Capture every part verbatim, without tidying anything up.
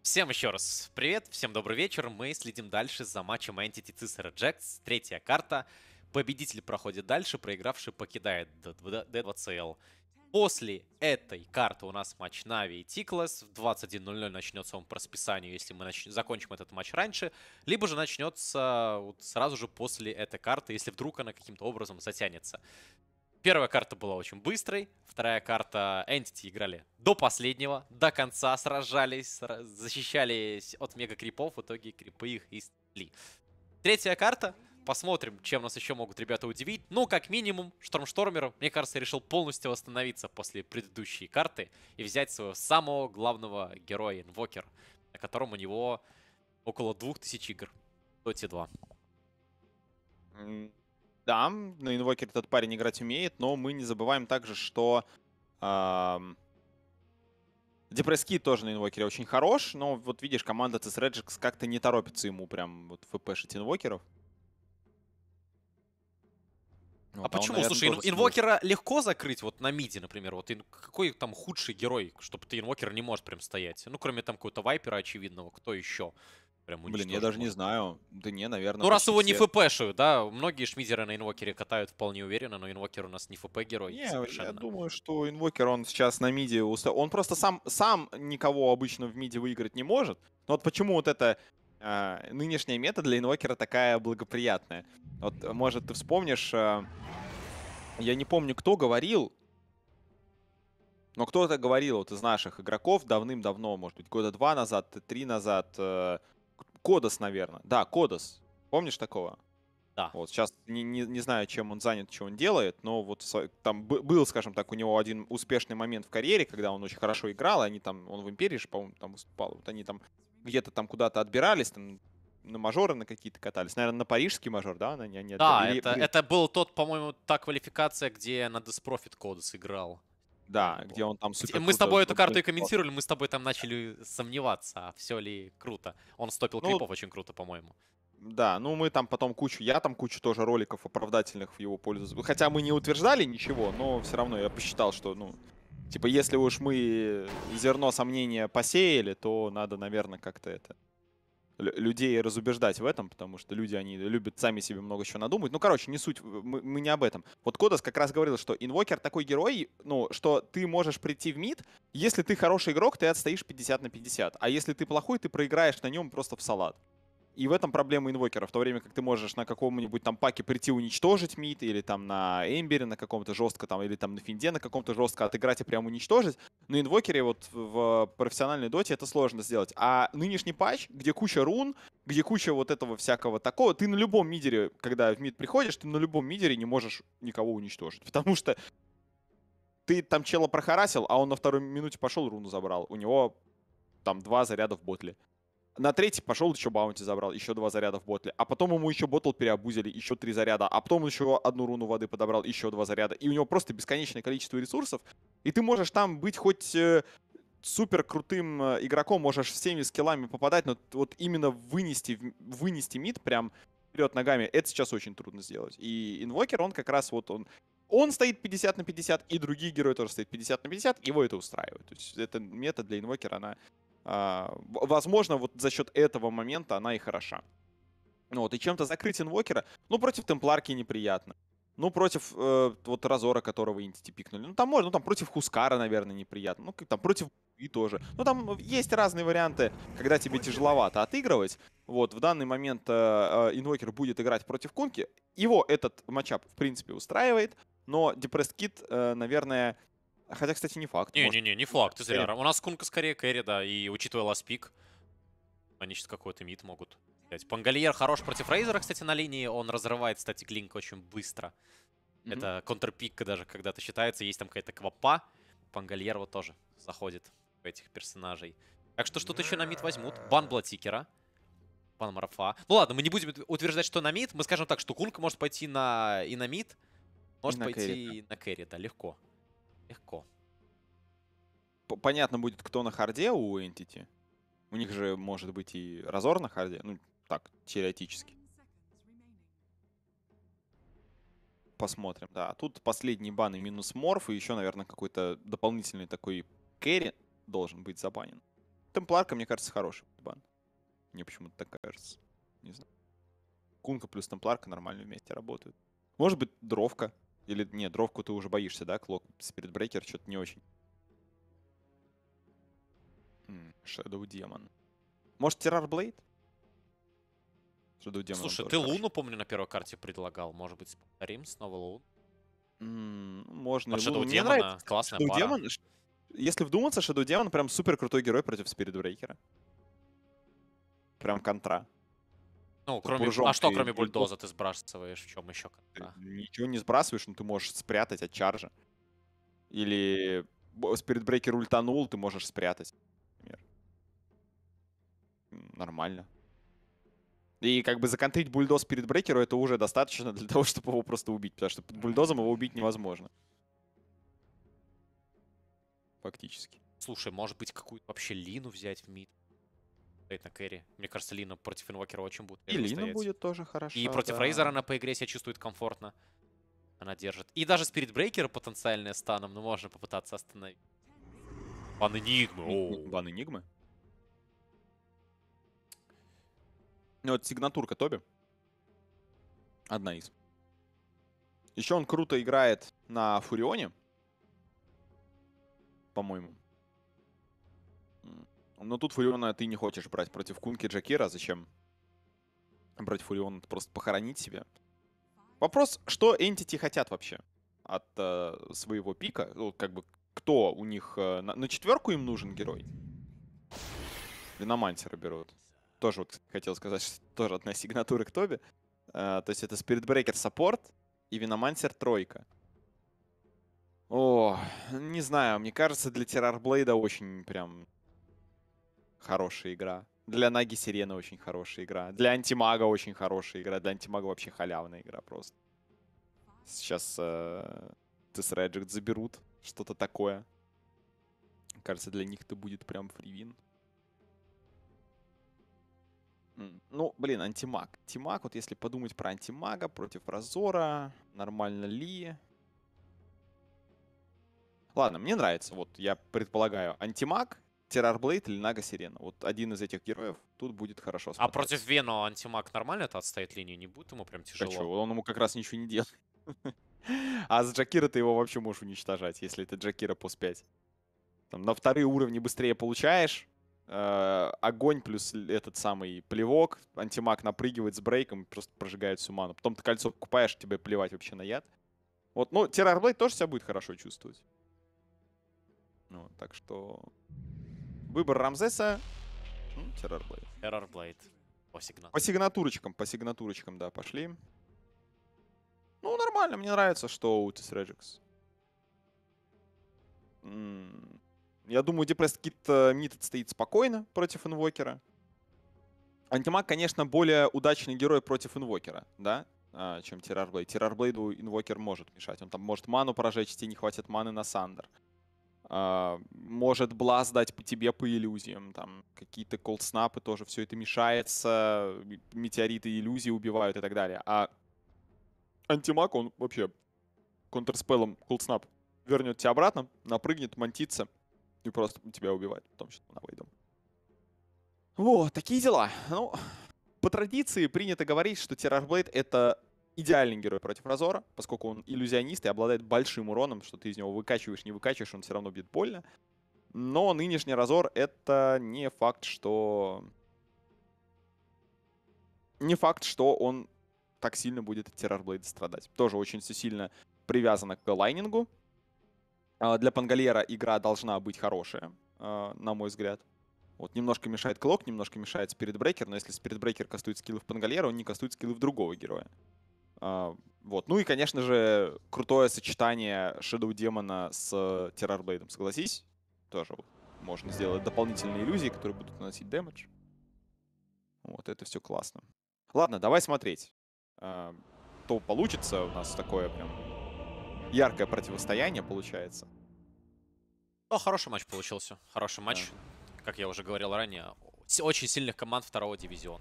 Всем еще раз привет, всем добрый вечер. Мы следим дальше за матчем Entity Cicero Jax. Третья карта. Победитель проходит дальше, проигравший покидает ди два си эл. После этой карты у нас матч Нави и Тиклас. В двадцать один ноль ноль начнется он по расписанию, если мы нач... закончим этот матч раньше. Либо же начнется вот сразу же после этой карты, если вдруг она каким-то образом затянется. Первая карта была очень быстрой, вторая карта Entity играли до последнего, до конца сражались, защищались от мега-крипов, в итоге крипы их и снесли. Третья карта, посмотрим, чем нас еще могут ребята удивить. Ну, как минимум, Штормштормер, мне кажется, решил полностью восстановиться после предыдущей карты и взять своего самого главного героя, Инвокер, на котором у него около двух тысяч игр в доте два. Да, на инвокере этот парень играть умеет, но мы не забываем также, что эм, Депресс-Кид тоже на инвокере очень хорош, но вот видишь, команда CSRegiX как-то не торопится ему прям вот фпшить инвокеров. А Вот, почему? он, наверное, Слушай, ин тоже инвокера легко закрыть вот на миде, например. Вот ин какой там худший герой, чтобы ты инвокер не может прям стоять? Ну, кроме там какого-то вайпера очевидного, кто еще прям Блин, я уничтожить даже может? не знаю. Да не, наверное, Ну, раз почти его не все. фпшают, да, многие шмидеры на инвокере катают вполне уверенно, но инвокер у нас не фп-герой Не, я совершенно. думаю, что инвокер, он сейчас на миде, уста- он просто сам, сам никого обычно в миде выиграть не может. Но вот почему вот эта э, нынешняя мета для инвокера такая благоприятная. Вот, может, ты вспомнишь, э, я не помню, кто говорил, но кто-то говорил вот из наших игроков давным-давно, может быть, года два назад, три назад, э, Кодос, наверное. Да, Кодос. Помнишь такого? Да. Вот сейчас не, не, не знаю, чем он занят, что он делает, но вот со- там бы- был, скажем так, у него один успешный момент в карьере, когда он очень хорошо играл, и они там, он в Империи же, по-моему, там выступал. Вот они там где-то там куда-то отбирались, там на мажоры на какие-то катались. Наверное, на парижский мажор, да, они, они Да, отбирали. это, Или, это был тот, по-моему, та квалификация, где на Disprofit Code сыграл. да, Правильно где было. он там Где- супер Мы с круто. тобой эту карту и комментировали, мы с тобой там начали сомневаться, а все ли круто. Он стопил Ну, крипов очень круто, по-моему. да, ну мы там потом кучу, я там кучу тоже роликов оправдательных в его пользу. Хотя мы не утверждали ничего, но все равно я посчитал, что, ну, типа, если уж мы зерно сомнения посеяли, то надо, наверное, как-то это лю- людей разубеждать в этом, потому что люди, они любят сами себе много чего надумать. Ну, короче, не суть, мы, мы не об этом. Вот Кодос как раз говорил, что инвокер такой герой, ну, что ты можешь прийти в мид, если ты хороший игрок, ты отстоишь пятьдесят на пятьдесят, а если ты плохой, ты проиграешь на нем просто в салат. И в этом проблема инвокера, в то время как ты можешь на каком-нибудь там паке прийти уничтожить мид, или там на Эмбере на каком-то жестко, там, или там на Финде на каком-то жестко отыграть и прям уничтожить. На инвокере вот в профессиональной доте это сложно сделать. А нынешний патч, где куча рун, где куча вот этого всякого такого, ты на любом мидере, когда в мид приходишь, ты на любом мидере не можешь никого уничтожить. Потому что ты там чела прохарасил, а он на второй минуте пошел, руну забрал. У него там два заряда в ботле. На третий пошел, еще баунти забрал, еще два заряда в ботле. А потом ему еще ботл переобузили, еще три заряда. А потом еще одну руну воды подобрал, еще два заряда. И у него просто бесконечное количество ресурсов. И ты можешь там быть хоть э, супер крутым э, игроком, можешь всеми скиллами попадать, но вот именно вынести, вынести мид прям вперед ногами, это сейчас очень трудно сделать. И инвокер, он как раз вот он... Он стоит пятьдесят на пятьдесят, и другие герои тоже стоят пятьдесят на пятьдесят, его это устраивает. То есть это метод для инвокера, она а, возможно, вот за счет этого момента она и хороша. Ну вот, и чем-то закрыть инвокера, ну, против темпларки неприятно. Ну, против э, вот Разора, которого Интити пикнули. Ну, там можно, ну, там против Хускара, наверное, неприятно. Ну, как там против и тоже. Ну, там есть разные варианты, когда тебе тяжеловато отыгрывать. Вот, в данный момент э, э, инвокер будет играть против Кунки. Его этот матчап, в принципе, устраивает. Но Depressed Kid, э, наверное... Хотя, кстати, не факт. Может, Не-не-не, не факт, ты скорее. зря. У нас Кунка скорее кэрри, да, и учитывая ласпик, они сейчас какой-то мид могут взять. Пангальер хорош против Рейзера, кстати, на линии. Он разрывает, кстати, Глинк очень быстро. Мгм. Это контрпик даже когда-то считается. Есть там какая-то квапа. Пангальер вот тоже заходит в этих персонажей. Так что что-то еще на мид возьмут. Бан Блатикера. Бан Марафа. Ну ладно, мы не будем утверждать, что на мид. Мы скажем так, что Кунка может пойти на и на мид. Может на кэрри, пойти и на кэрри, да, легко. Легко. п- понятно будет, кто на харде у Entity. У них же может быть и Разор на харде. Ну, так, теоретически. Посмотрим, да. Тут последний бан и минус морф, и еще, наверное, какой-то дополнительный такой кэрри должен быть забанен. Темпларка, мне кажется, хороший бан. Мне почему-то так кажется. Не знаю. Кунка плюс Темпларка нормально вместе работают. Может быть, дровка. Или нет, дровку ты уже боишься, да? Клок, Спиритбрейкер, что-то не очень. Shadow Demon. Может, Террорблейд? Shadow Demon. Слушай, ты Луну, помню, на первой карте предлагал. Может быть, повторим снова Лун? Mm, можно. Под Shadow Луну. Мне Demon, нравится. классная Shadow пара. Demon, если вдуматься, Shadow Demon прям супер крутой герой против Спиритбрейкера. Прям контра. Ну, кроме... Буржонка А что, и кроме бульдог. бульдоза ты сбрасываешь? В чем еще? Ты ничего не сбрасываешь, но ты можешь спрятать от чаржа. Или Спиритбрейкер ультанул, ты можешь спрятать, например. Нормально. И как бы законтрить бульдоз Спиритбрейкеру это уже достаточно для того, чтобы его просто убить. Потому что под бульдозом его убить невозможно. Фактически. Слушай, может быть, какую-то вообще Лину взять в мид? На кэри. Мне кажется, Лина против инвокера очень будет. И Лина будет тоже хорошо. И против да. Рейзера она по игре себя чувствует комфортно. Она держит. И даже Спиритбрейкера потенциальная станом, но можно попытаться остановить. Бан Энигмы. Бан Энигмы. Ну, вот сигнатурка Тоби. Одна из. Еще он круто играет на Фурионе. По-моему. Но тут Фуриона ты не хочешь брать против Кунки Джакира. Зачем брать Фуриона? Просто похоронить себя. Вопрос, что Entity хотят вообще от э, своего пика? Ну, как бы, кто у них... Э, на, на четверку им нужен герой? Виномансера берут. Тоже вот хотел сказать, что тоже одна сигнатура к Тоби. Э, то есть это Спиритбрейкер саппорт и Виномансер тройка. О, не знаю, мне кажется, для Террорблейда очень прям хорошая игра. Для Наги Сирены очень хорошая игра. Для Антимага очень хорошая игра. Для Антимага вообще халявная игра просто. Сейчас э, Тесс-Реджект заберут. Что-то такое. Кажется, для них это будет прям фривин. Ну, блин, Антимаг. Антимаг, вот если подумать про Антимага против Разора, нормально ли? Ладно, мне нравится. Вот я предполагаю, Антимаг, Террорблейд или Нага Сирена. Вот один из этих героев тут будет хорошо смотреться. А против Вену Антимаг нормально это отстоит линию? Не будет ему прям тяжело? А чё, он ему как раз ничего не делает. А с Джакира ты его вообще можешь уничтожать, если это Джакира плюс пять. Там на вторые уровни быстрее получаешь. Э, огонь плюс этот самый плевок. Антимаг напрыгивает с брейком и просто прожигает всю ману. Потом ты кольцо покупаешь, тебе плевать вообще на яд. Вот, ну, Террорблейд тоже себя будет хорошо чувствовать. Ну, так что... Выбор Рамзеса. Ну, Террорблейд. Террорблейд. По сигнатурам. По сигнатурочкам, по сигнатурочкам, да, пошли. Ну, нормально, мне нравится, что у Тесс-Реджекс. Я думаю, Depressed Kid Мид стоит спокойно против Инвокера. Антимаг, конечно, более удачный герой против Инвокера, да, а, чем Террорблейд. Террорблейду Инвокер может мешать. Он там может ману прожечь, тебе не хватит маны на Сандер. А, может Бласт дать по тебе по иллюзиям. Там какие-то колдснапы тоже, все это мешается. Метеориты иллюзии убивают и так далее. А Антимаг, он вообще контрспеллом колдснап вернет тебя обратно, напрыгнет, мантится и просто тебя убивает. Потом что-то на выйдем. Вот, такие дела. Ну, по традиции принято говорить, что Террорблейд — это идеальный герой против Разора, поскольку он иллюзионист и обладает большим уроном, что ты из него выкачиваешь, не выкачиваешь, он все равно бьет больно. Но нынешний Разор — это не факт, что... Не факт, что он так сильно будет от Террорблейда страдать. Тоже очень все сильно привязано к лайнингу. Для Пангольера игра должна быть хорошая, на мой взгляд. Вот немножко мешает Клок, немножко мешает Спиритбрейкер, но если Спиритбрейкер кастует скиллы в Пангольера, он не кастует скиллы в другого героя. Uh, вот. Ну и, конечно же, крутое сочетание Shadow Демона с Террорблейдом, согласись? Тоже вот можно сделать дополнительные иллюзии, которые будут наносить дэмэдж. Вот, это все классно. Ладно, давай смотреть. Uh, то получится у нас такое прям яркое противостояние получается. Ну, хороший матч получился. Хороший матч, да. Как я уже говорил ранее. Очень сильных команд второго дивизиона.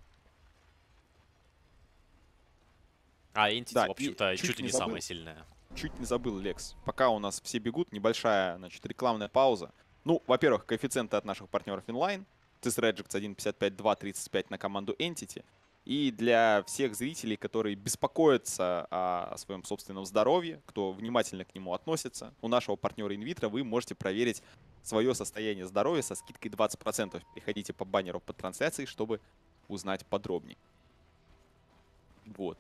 А Entity, да, в общем-то, чуть, чуть ли не забыл, самая сильная. Чуть не забыл, Лекс. Пока у нас все бегут, небольшая, значит, рекламная пауза. Ну, во-первых, коэффициенты от наших партнеров инлайн. Цисрджекс один пятьдесят пять два тридцать пять на команду Entity. И для всех зрителей, которые беспокоятся о своем собственном здоровье, кто внимательно к нему относится, у нашего партнера Инвитро вы можете проверить свое состояние здоровья со скидкой двадцать процентов. Переходите по баннеру под трансляцией, чтобы узнать подробнее. Вот.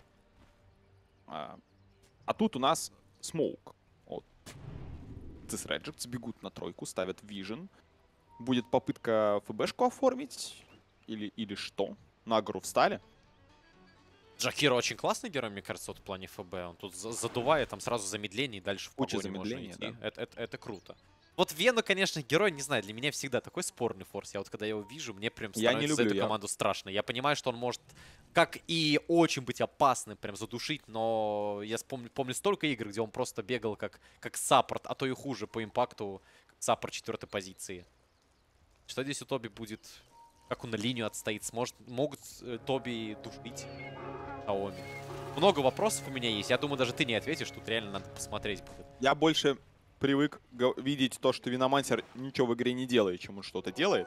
А, а тут у нас Смоук. Вот. Цисрджекс бегут на тройку, ставят Vision. Будет попытка ФБшку оформить? Или, или что? На гору встали. Джакира очень классный герой, мне кажется, вот в плане ФБ. Он тут задувает, там сразу замедление и дальше в Куча погоню можно замедления, идти. да. Это, это, это круто. Вот Вену, конечно, герой, не знаю, для меня всегда такой спорный форс. Я вот когда его вижу, мне прям Я не становится за люблю, эту я- команду страшно. Я понимаю, что он может как и очень быть опасным, прям задушить, но я помню, помню столько игр, где он просто бегал как, как саппорт, а то и хуже по импакту, как саппорт четвертой позиции. Что здесь у Тоби будет? Как он на линию отстоит? Сможет, могут э, Тоби душить Таоми? Много вопросов у меня есть. Я думаю, даже ты не ответишь. Тут реально надо посмотреть будет. Я больше привык га- видеть то, что Виномансер ничего в игре не делает, чем он что-то делает.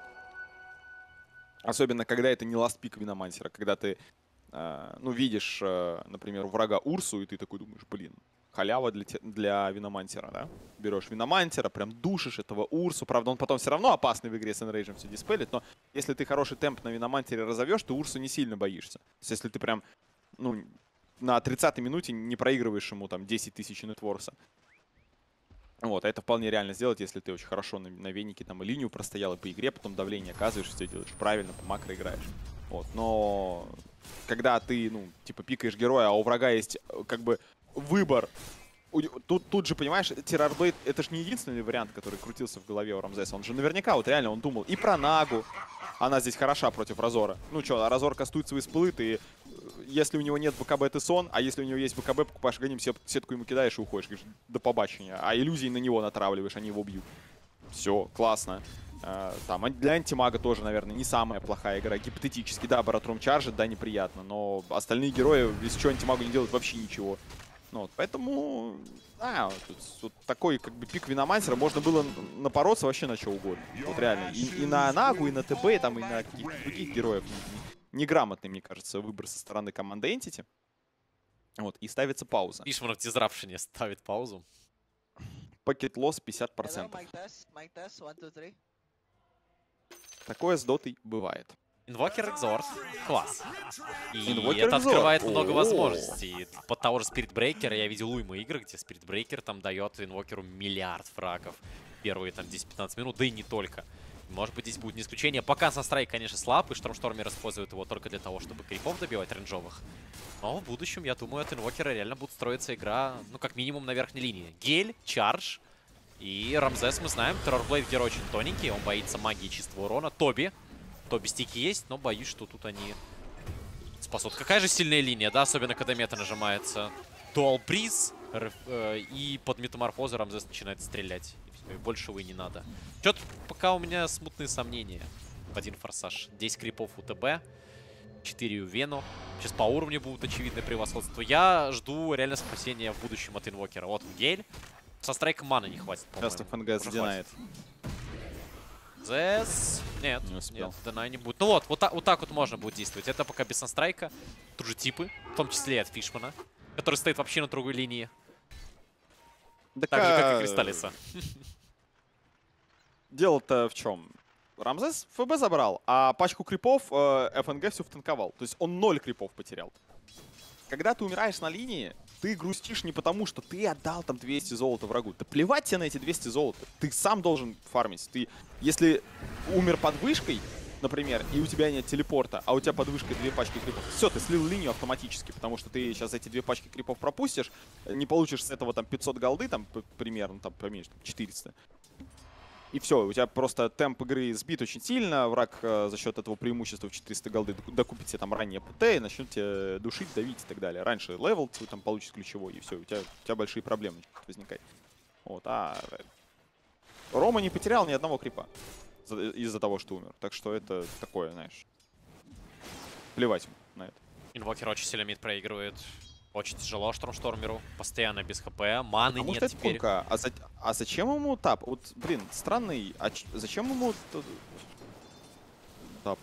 Особенно, когда это не ластпик Виномансера. Когда ты, э, ну, видишь, э, например, у врага Урсу, и ты такой думаешь, блин, халява для, те- для Виномансера, да? Берешь Виномансера, прям душишь этого Урсу. Правда, он потом все равно опасный в игре с Энрейджем все диспелит, но если ты хороший темп на Виномансере разовьешь, ты Урсу не сильно боишься. То есть, если ты прям, ну, на тридцатой минуте не проигрываешь ему там десять тысяч нетворса. Вот, а это вполне реально сделать, если ты очень хорошо на, на венике там и линию простоял, и по игре потом давление оказываешь, все делаешь правильно, по макро играешь. Вот, но когда ты, ну, типа пикаешь героя, а у врага есть э, как бы выбор. У- Тут, тут же, понимаешь, Террорблейд — это же не единственный вариант, который крутился в голове у Рамзеса. Он же наверняка, вот реально, он думал и про Нагу. Она здесь хороша против Разора. Ну что, Разор кастует свои спылы, ты, э, если у него нет БКБ, ты сон, а если у него есть БКБ, покупаешь гоним, сет- сетку ему кидаешь и уходишь. Говоришь, до побачення. А иллюзии на него натравливаешь, они его бьют. Все, классно. А, там, ан- для антимага тоже, наверное, не самая плохая игра. Гипотетически, да, Баратрум чаржит, да, неприятно. Но остальные герои, если что, антимагу не делают вообще ничего. Ну, вот, поэтому, да, вот, тут вот такой как бы пик Виномансера, можно было напороться вообще на что угодно. Вот реально. И, и на Нагу, и на ТБ, и, там, и на каких-то других героев. Неграмотный, мне кажется, выбор со стороны команды Entity. Вот, и ставится пауза. Фишман в дизрапшене ставит паузу. Пакет лосс пятьдесят Hello, процентов. mic test, mic test, one, two, three. Такое с дотой бывает. Инвокер Экзорт. Класс. И Инвокер это Exort. открывает много О. возможностей. Под того же Spirit Breaker я видел уйму игр, где Spirit Breaker там дает инвокеру миллиард фрагов. Первые там десять-пятнадцать минут, да и не только. Может быть, здесь будет не исключение. Пока Санстрайк, конечно, слаб, и Штормштормер использует его только для того, чтобы крипов добивать рейнджовых. Но в будущем, я думаю, от инвокера реально будет строиться игра, ну, как минимум, на верхней линии. Гель, Чардж. И Рамзес, мы знаем, Террорблейд герой очень тоненький, он боится магии чистого урона. Тоби. Тоби стики есть, но боюсь, что тут они спасут. Какая же сильная линия, да, особенно когда мета нажимается. Дуал Бриз, э, и под метаморфозу Рамзес начинает стрелять. И всё, и большего и не надо. Чё-то пока у меня смутные сомнения в один форсаж. десять крипов у ТБ, четыре у Вену. Сейчас по уровню будут очевидное превосходство. Я жду реально спасения в будущем от инвокера. Вот Гель. Со страйком маны не хватит, Сейчас по-моему. ФНГ Уже задинает. Зэс. Нет, Не успел. нет, Дена не будет. Ну вот, вот так, вот так вот можно будет действовать. Это пока без санстрайка. Тут же типы, в том числе и от Фишмана, который стоит вообще на другой линии. Да Так же, как и ка- Кристаллиса. Дело-то в чем? Рамзес ФБ забрал, а пачку крипов э, ФНГ всю втанковал. То есть он ноль крипов потерял. Когда ты умираешь на линии, ты грустишь не потому, что ты отдал там двести золота врагу. Да плевать тебе на эти двести золота. Ты сам должен фармить. Ты, если умер под вышкой, например, и у тебя нет телепорта, а у тебя под вышкой две пачки крипов, все, ты слил линию автоматически, потому что ты сейчас эти две пачки крипов пропустишь, не получишь с этого там пятьсот голды, там п- примерно, там поменьше, там, четыреста. И все, у тебя просто темп игры сбит очень сильно, враг э, за счет этого преимущества в четыреста голды доку- докупит себе там ранее ПТ и начнет тебя душить, давить и так далее. Раньше левел ты там получишь ключевой, и все, у тебя, у тебя большие проблемы начнут возникать. Вот, а Рома не потерял ни одного крипа за- из-за того, что умер. Так что это такое, знаешь, плевать на это. Инвокер очень сильно мид проигрывает. Очень тяжело Штормштормеру. Постоянно без хп. Маны Потому нет что это теперь. кунка. А, за... а зачем ему тап? Вот, блин, странный. А ч... зачем ему т- тап?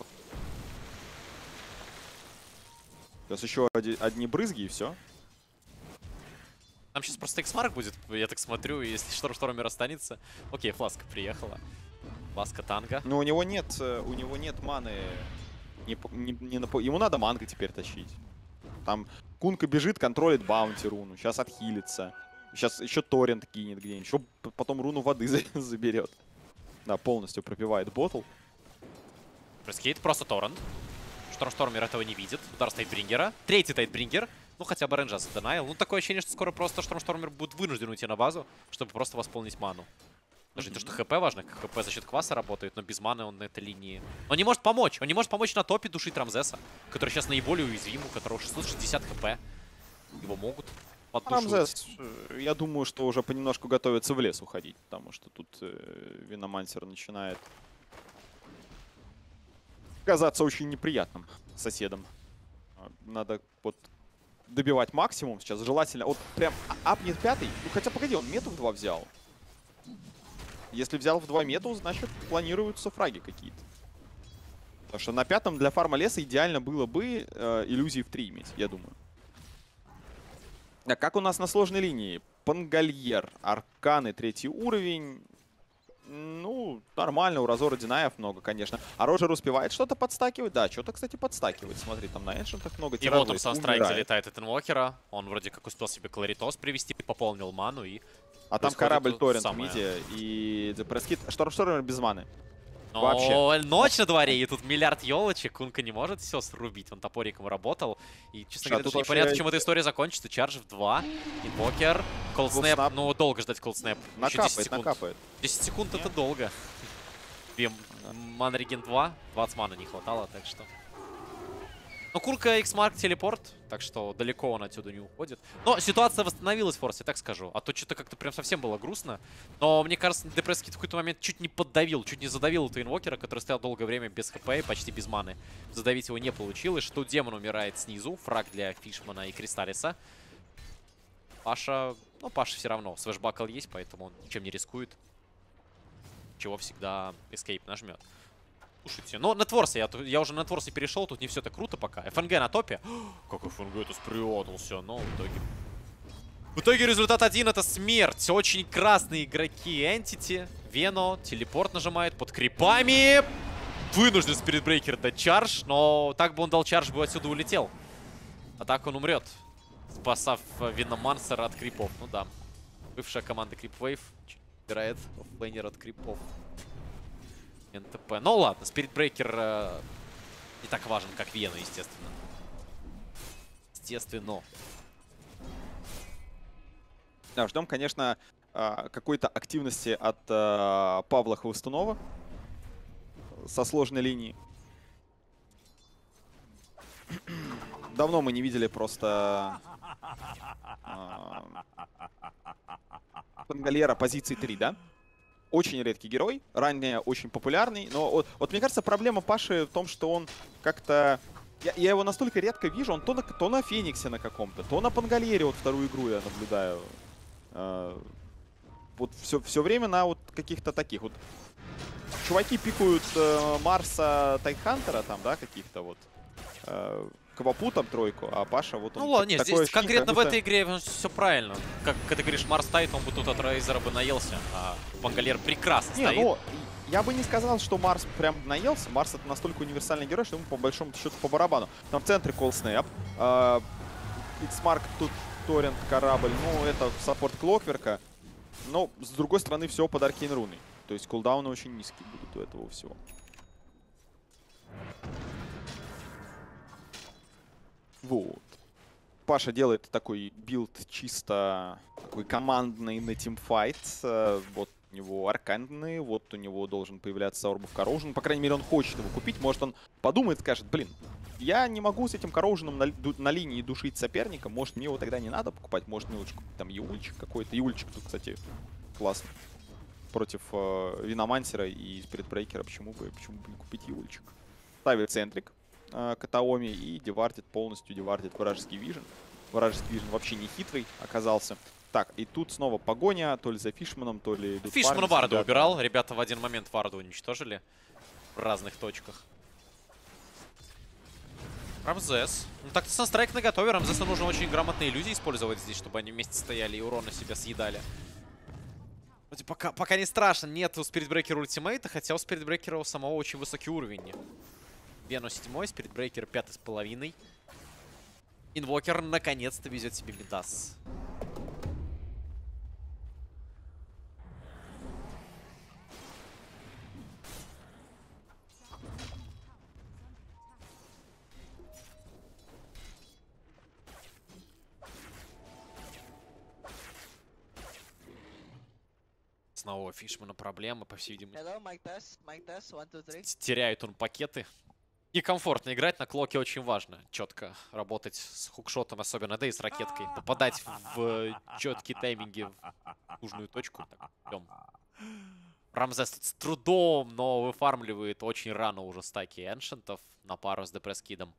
Сейчас еще оди- одни брызги и все. Там сейчас просто X-Mark будет, я так смотрю, и если Штормштормер останется. Окей, Фласка приехала. Фласка танго. Но у него нет, э, у него нет маны. Не, по- не, не на по- Ему надо манго теперь тащить. Там кунка бежит, контролит баунти руну. Сейчас отхилится. Сейчас еще торрент кинет где-нибудь. Еще п- потом руну воды за- заберет. Да, полностью пропивает ботл. Скейт просто торрент. Штормштормер этого не видит. Удар Тайтбрингера. Третий Тайтбрингер. Ну, хотя бы Ренджа задонаил. Ну, такое ощущение, что скоро просто Штормштормер будет вынужден уйти на базу, чтобы просто восполнить ману. Даже не то, что ХП важно, ХП за счет кваса работает, но без маны он на этой линии. Он не может помочь. Он не может помочь на топе душить Рамзеса, который сейчас наиболее уязвим, у которого шестьсот шестьдесят хп. Его могут поддушивать. Рамзес, э, я думаю, что уже понемножку готовится в лес уходить, потому что тут э, Виномансер начинает казаться очень неприятным соседом. А, Надо вот добивать максимум сейчас, желательно. Вот прям а- апнет пятый. Ну хотя погоди, он мету в два взял. Если взял в два мету, значит планируются фраги какие-то. Потому что на пятом для фарма леса идеально было бы э, иллюзии в три иметь, я думаю. А как у нас на сложной линии? Пангальер, Арканы, третий уровень. Ну, нормально, у Разора Динаев много, конечно. А Роджер успевает что-то подстакивать? Да, что-то, кстати, подстакивает. Смотри, там на эншентах много. И вот он тиражей, Санстрайк умирает. залетает от Инвокера. Он вроде как успел себе Кларитос привести, пополнил ману и... А там происходит корабль то Торрент в самое. миде и Депрескит. Штормштормер без маны. Но Вообще. ночь на дворе, и тут миллиард елочек. Кунка не может все срубить. Он топориком работал. И, честно А говоря, тут даже непонятно, вообще- чем эта история закончится. Чарж в два. Инвокер. Колдснэп. Колдснэп. Ну, долго ждать колдснэп. Еще десять Накапает, секунд. накапает. десять секунд это долго. Бем. Мана реген два. двадцать мана не хватало, так что... Ну, Курка X-Mark телепорт, так что далеко он отсюда не уходит. Но ситуация восстановилась в Форсе, так скажу. А то что-то как-то прям совсем было грустно. Но мне кажется, Депресскит в какой-то момент чуть не поддавил, чуть не задавил этого инвокера, который стоял долгое время без хп и почти без маны. Задавить его не получилось. Что демон умирает снизу. Фраг для Фишмана и Кристаллиса. Паша... Ну, Паша все равно. Свэшбакл есть, поэтому он ничем не рискует. Чего всегда эскейп нажмет. Слушайте, ну на Творсе, я, я уже на Творсе перешел, тут не все так круто пока. ФНГ на топе. Как ФНГ это спрятался, но в итоге... В итоге результат один — это смерть. Очень красные игроки Entity. Вено, телепорт нажимает под крипами. Вынужден спиритбрейкер дать чардж, но так бы он дал чардж, бы отсюда улетел. А так он умрет, спасав Виномансера от крипов. Ну да, бывшая команда Крипвейв убирает оффлейнер от крипов. эн тэ пэ. Ну ладно, спиритбрейкер э, не так важен, как Вена, естественно. Естественно. Да, ждем, конечно, а, какой-то активности от а, Павла Хвостунова со сложной линии. Давно мы не видели просто а, Пангальера позиции три, да? Очень редкий герой, ранее очень популярный, но вот, вот мне кажется, проблема Паши в том, что он как-то... Я, я его настолько редко вижу, он то на, то на Фениксе на каком-то, то на Пангальере, вот вторую игру я наблюдаю. Uh, вот все, все время на вот каких-то таких вот. Чуваки пикают uh, Марса, Тайтхантера там, да, каких-то вот. Uh, Квапу там тройку, а Паша вот он... Ну ладно, нет, здесь ощущение, конкретно в будто... этой игре все правильно. Как, как ты говоришь, Марс Тайт, он бы тут от Рейзера бы наелся, а Пангальер прекрасно Не, стоит. ну, я бы не сказал, что Марс прям наелся. Марс — это настолько универсальный герой, что ему по большому счету по барабану. Там в центре Call Snap. Uh, X-Mark тут торрент, корабль. Ну, это саппорт Клокверка. Но, с другой стороны, все под Аркейн руной. То есть кулдауны очень низкие будут у этого всего. Вот. Паша делает такой билд чисто такой командный на тимфайт. Вот у него арканные, вот у него должен появляться Orb of Corrosion. По крайней мере, он хочет его купить. Может, он подумает, скажет, блин, я не могу с этим Corrosion'ом на, на линии душить соперника. Может, мне его тогда не надо покупать. Может, мне лучше купить там Юльчик какой-то. Юльчик тут, кстати, классно. Против э, Виномансера и Спиритбрейкера. Почему бы, почему бы не купить Юльчик? Ставит центрик э, Катаоми и девартит полностью, девартит вражеский вижен. вражеский вижен вообще не хитрый оказался. Так, и тут снова погоня, то ли за Фишманом, то ли... идут Фишман парни, Варду ребята. убирал. Ребята в один момент Варду уничтожили. В разных точках. Рамзес. Ну так-то Санстрайк наготове. Рамзесу нужно очень грамотные иллюзии использовать здесь, чтобы они вместе стояли и урона себя съедали. Вроде пока, пока не страшно. Нет у Спиритбрейкера ультимейта, хотя у Спиритбрейкера у самого очень высокий уровень. Вену седьмой, Спиритбрейкер пятый с половиной. Инвокер наконец-то везет себе Мидас. Снова у Фишмана проблемы, по всей видимости. Hello, mic test, mic test, one, two, three. Теряет он пакеты. Некомфортно играть, на клоке очень важно четко работать с хукшотом, особенно, да и с ракеткой. Попадать в четкие тайминги в нужную точку. Так, идем. Рамзес с трудом, но выфармливает очень рано уже стаки эншентов на пару с Депресс Кидом.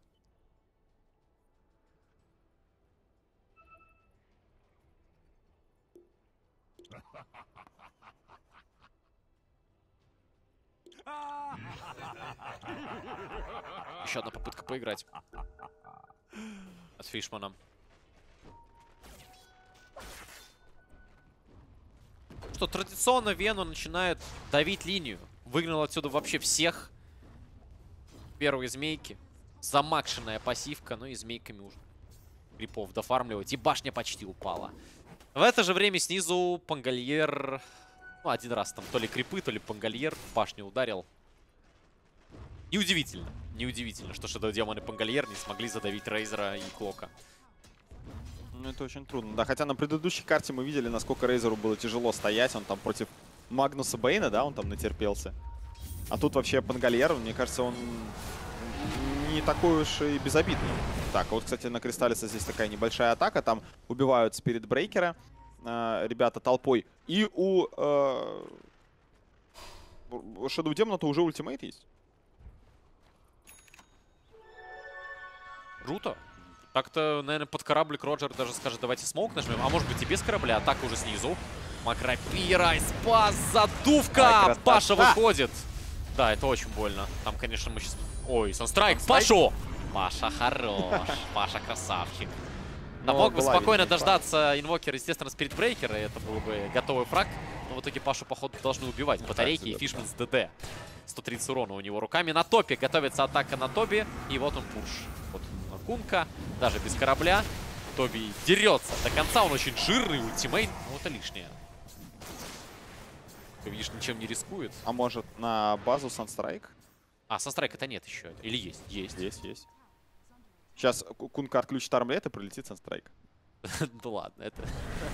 Еще одна попытка поиграть от Фишмана. Что, традиционно Вену начинает давить линию. Выгнал отсюда вообще всех. Первые змейки. Замакшенная пассивка. Ну и змейками уже крипов дофармливать. И башня почти упала. В это же время снизу Пангальер... Ну, один раз там то ли крипы, то ли Пангальер в башню ударил. Неудивительно. Неудивительно, что Shadow Demon и Пангальер не смогли задавить Рейзера и Клока. Ну, это очень трудно. Да, хотя на предыдущей карте мы видели, насколько Рейзеру было тяжело стоять. Он там против Магнуса Бейна, да, он там натерпелся. А тут вообще Пангальер, мне кажется, он не такой уж и безобидный. Так, вот, кстати, на Кристаллиса здесь такая небольшая атака. Там убивают Спиритбрейкера э, ребята толпой. И у э, Shadow Demon-то уже ультимейт есть. Круто. Так-то, наверное, под кораблик Роджер даже скажет, давайте смоук нажмем. А может быть и без корабля. Атака уже снизу. Макрапира, спас, задувка! Ай, Паша выходит. Да, это очень больно. Там, конечно, мы сейчас... Ой, Санстрайк, Пашу! Паша хорош. Паша красавчик. Да, мог бы спокойно дождаться инвокера, естественно, Спиритбрейкера. И это был бы готовый фраг. Но в итоге Пашу, походу, должны убивать. Батарейки и Фишман с ДД. сто тридцать урона у него руками. На топе готовится атака на Тоби. И вот он пуш. Вот он, Кунка. Даже без корабля. Тоби дерется до конца. Он очень жирный. Ультимейт. Ну, это лишнее. Ты видишь, ничем не рискует. А может на базу Санстрайк? А, Санстрайк это нет еще. Или есть? Есть. Есть, есть. Сейчас Кунка отключит армлет и пролетит Санстрайк. Да ладно, это...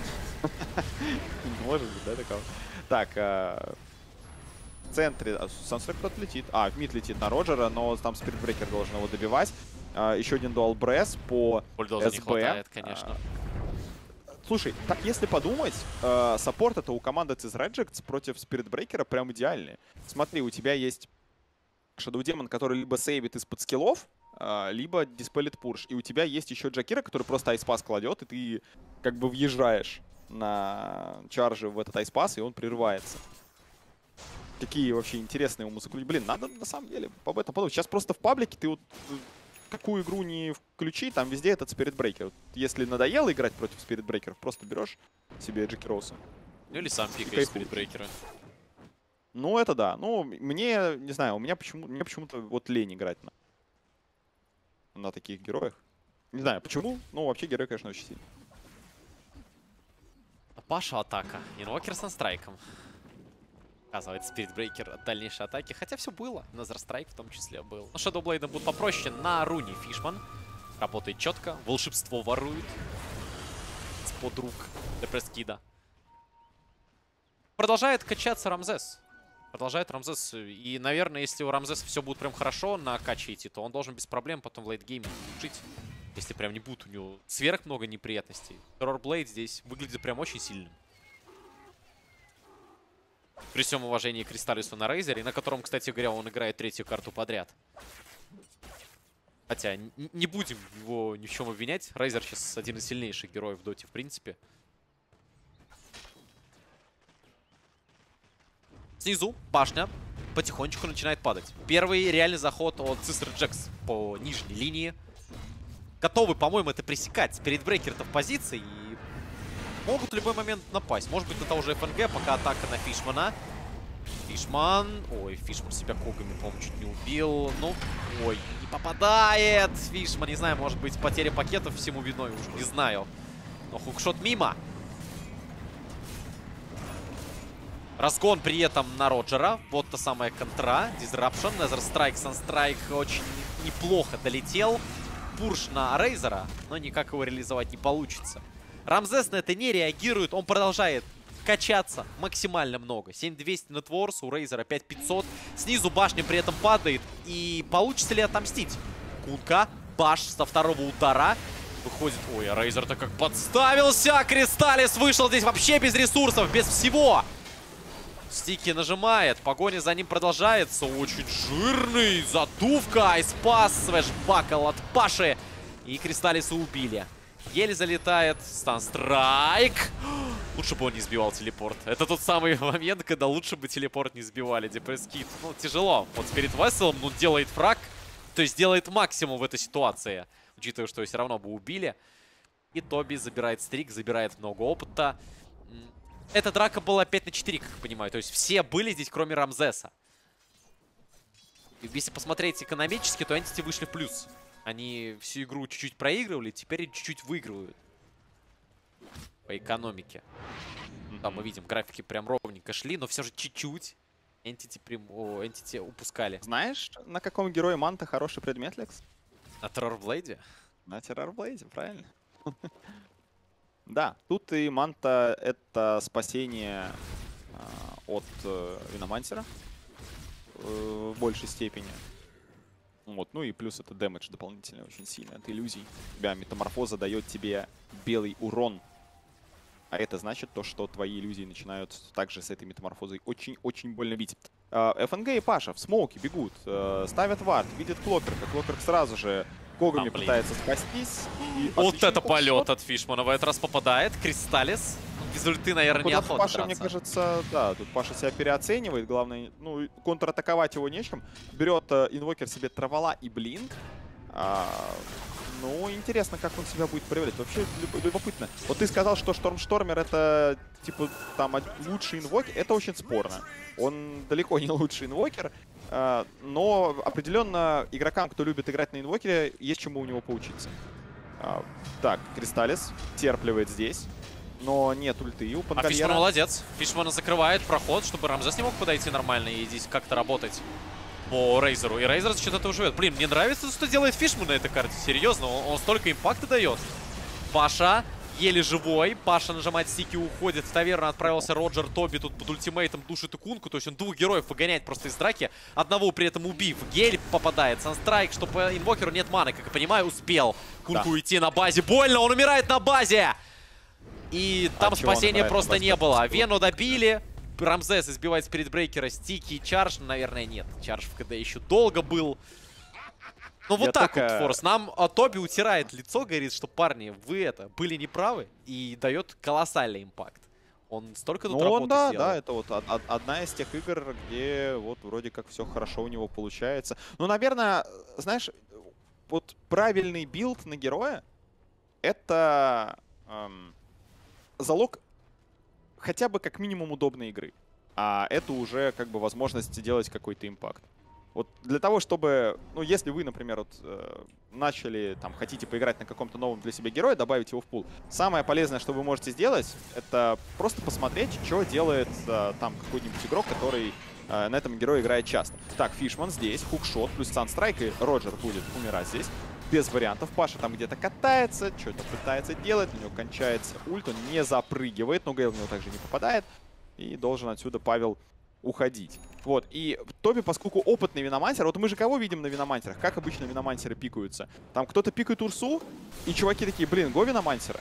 Может быть, да, такого? Так, в центре Санстрайк кто-то летит. А, в мид летит на Роджера, но там Спиритбрейкер должен его добивать. Еще один дуал Бресс по Бульдоза не СБ. хватает, конечно. Слушай, так если подумать, э, саппорт это у команды Цис Реджектс против Спиритбрейкера прям идеальный. Смотри, у тебя есть Shadow Demon, который либо сейвит из-под скиллов, э, либо диспелит пурш. И у тебя есть еще Джакира, который просто айспас кладет, и ты как бы въезжаешь на чарже в этот айспас, и он прерывается. Какие вообще интересные у музыки. Блин, надо на самом деле об этом подумать. Сейчас просто в паблике ты вот... какую игру не включи, там везде этот Спиритбрейкер. Вот если надоело играть против Спиритбрейкеров, просто берешь себе Джекироуса. Ну или сам пикаешь Спиритбрейкера. Ну, это да. Ну, мне, не знаю, у меня почему, мне почему-то вот лень играть на, на таких героях. Не знаю, почему. Ну, вообще герой, конечно, очень сильный. Паша атака. Инвокер с Санстрайком. Оказывается, Спиритбрейкер от дальнейшей атаки. Хотя все было. Назарстрайк в том числе был. Но Shadowblade будет попроще. На руне Фишман. Работает четко. Волшебство ворует. С-под рук Депресс Кида. Продолжает качаться Рамзес. Продолжает Рамзес. И, наверное, если у Рамзеса все будет прям хорошо на каче идти, то он должен без проблем потом в лейтгейме жить. Если прям не будет у него сверх много неприятностей. Террорблейд здесь выглядит прям очень сильным. При всем уважении к Кристаллису на Рейзере, на котором, кстати говоря, он играет третью карту подряд. Хотя, не будем его ни в чем обвинять. Рейзер сейчас один из сильнейших героев в доте, в принципе. Снизу башня потихонечку начинает падать. Первый реальный заход от Cisterjects по нижней линии. Готовы, по-моему, это пресекать. Перед брейкер-то в позиции и могут в любой момент напасть. Может быть, на того же эф эн гэ, пока атака на Фишмана. Фишман. Ой, Фишман себя когами, по-моему, чуть не убил. Ну, ой, не попадает. Фишман, не знаю, может быть, потеря пакетов всему виной, уж не знаю. Но хукшот мимо. Разгон при этом на Роджера. Вот та самая контра. Disruption. Nether Strike, Sunstrike очень неплохо долетел. Пурш на Рейзера, но никак его реализовать не получится. Рамзес на это не реагирует. Он продолжает качаться максимально много. семь тысяч двести нетворс, у Рейзера пять тысяч пятьсот. Снизу башня при этом падает. И получится ли отомстить? Кунка, баш со второго удара. Выходит... Ой, а Рейзер-то как подставился! Кристаллис вышел здесь вообще без ресурсов, без всего! Стики нажимает, погоня за ним продолжается. Очень жирный, задувка, айспас, свэшбакл от Паши. И Кристаллиса убили. Еле залетает Станстрайк. Лучше бы он не сбивал телепорт. Это тот самый момент, когда лучше бы телепорт не сбивали. Депресскит, ну, тяжело. Вот перед Весселом, ну, делает фраг. То есть делает максимум в этой ситуации. Учитывая, что все равно бы убили. И Тоби забирает стрик, забирает много опыта. Эта драка была пять на четыре, как я понимаю. То есть все были здесь, кроме Рамзеса. И если посмотреть экономически, то Entity вышли в плюс. Они всю игру чуть-чуть проигрывали, теперь чуть-чуть выигрывают. По экономике. Там мы видим, графики прям ровненько шли, но все же чуть-чуть Entity, прям... О, Entity упускали. Знаешь, на каком герое манта хороший предмет, Лекс? На Террорблейде? На Террорблейде, правильно. Да, тут и манта — это спасение э, от э, Виномансера э, в большей степени. Вот, ну и плюс это дэмэдж дополнительный очень сильный от иллюзий. У тебя метаморфоза дает тебе белый урон. А это значит то, что твои иллюзии начинают также с этой метаморфозой очень-очень больно бить. Э, эф эн гэ и Паша в смоуке бегут, э, ставят вард, видят Клокерка. Клокерк сразу же когами а, пытается спастись. И вот это полет от Фишмана. В этот раз попадает. Кристаллис. Без ульты, наверное, ну, неохота Паша, драться. мне кажется, да, тут Паша себя переоценивает. Главное, ну, контратаковать его нечем. Берет э, инвокер себе Травала и Блинк. А, ну, интересно, как он себя будет проявлять. Вообще любопытно. Вот ты сказал, что Штормштормер — это, типа, там, лучший инвокер. Это очень спорно. Он далеко не лучший инвокер. Uh, но определенно игрокам, кто любит играть на инвокере, есть чему у него поучиться. Uh, так, Кристаллис терпливает здесь, но нет ульты у Пангальера. А Фишман молодец. Фишмана закрывает проход, чтобы Рамзес не мог подойти нормально и здесь как-то работать по Рейзеру. И Рейзер за счет этого живет. Блин, мне нравится, что делает Фишман на этой карте. Серьезно, он, он столько импакта дает. Паша еле живой. Паша нажимает стики, уходит в таверну. Отправился Роджер. Тоби тут под ультимейтом душит Икунку. То есть он двух героев выгоняет просто из драки. Одного при этом убив. Гель попадает. Санстрайк, что по инвокеру нет маны. Как я понимаю, успел Кунку да. идти на базе. Больно, он умирает на базе. И там а спасения просто не было. Вену добили. Рамзес избивает спирит брейкера. Стики и чардж. Наверное, нет. Чардж в КД еще долго был. Ну вот я так только... вот, Форс. Нам а, Тоби утирает лицо, говорит, что парни, вы это, были неправы. И дает колоссальный импакт. Он столько тут ну, работы да, сделал. Да, это вот одна из тех игр, где вот вроде как все хорошо у него получается. Ну, наверное, знаешь, вот правильный билд на героя — это эм, залог хотя бы как минимум удобной игры. А это уже как бы возможность делать какой-то импакт. Вот для того, чтобы, ну, если вы, например, вот, э, начали, там, хотите поиграть на каком-то новом для себя герое, добавить его в пул, самое полезное, что вы можете сделать, это просто посмотреть, что делает э, там какой-нибудь игрок, который э, на этом герое играет часто. Так, Фишман здесь, хукшот, плюс Санстрайк, и Роджер будет умирать здесь. Без вариантов. Паша там где-то катается, что-то пытается делать, у него кончается ульт, он не запрыгивает, но Гейл в него также не попадает. И должен отсюда Павел уходить. Вот, и Тоби, поскольку опытный виномансер, вот мы же кого видим на виномансерах? Как обычно виномансеры пикаются? Там кто-то пикает Урсу, и чуваки такие, блин, го виномансера.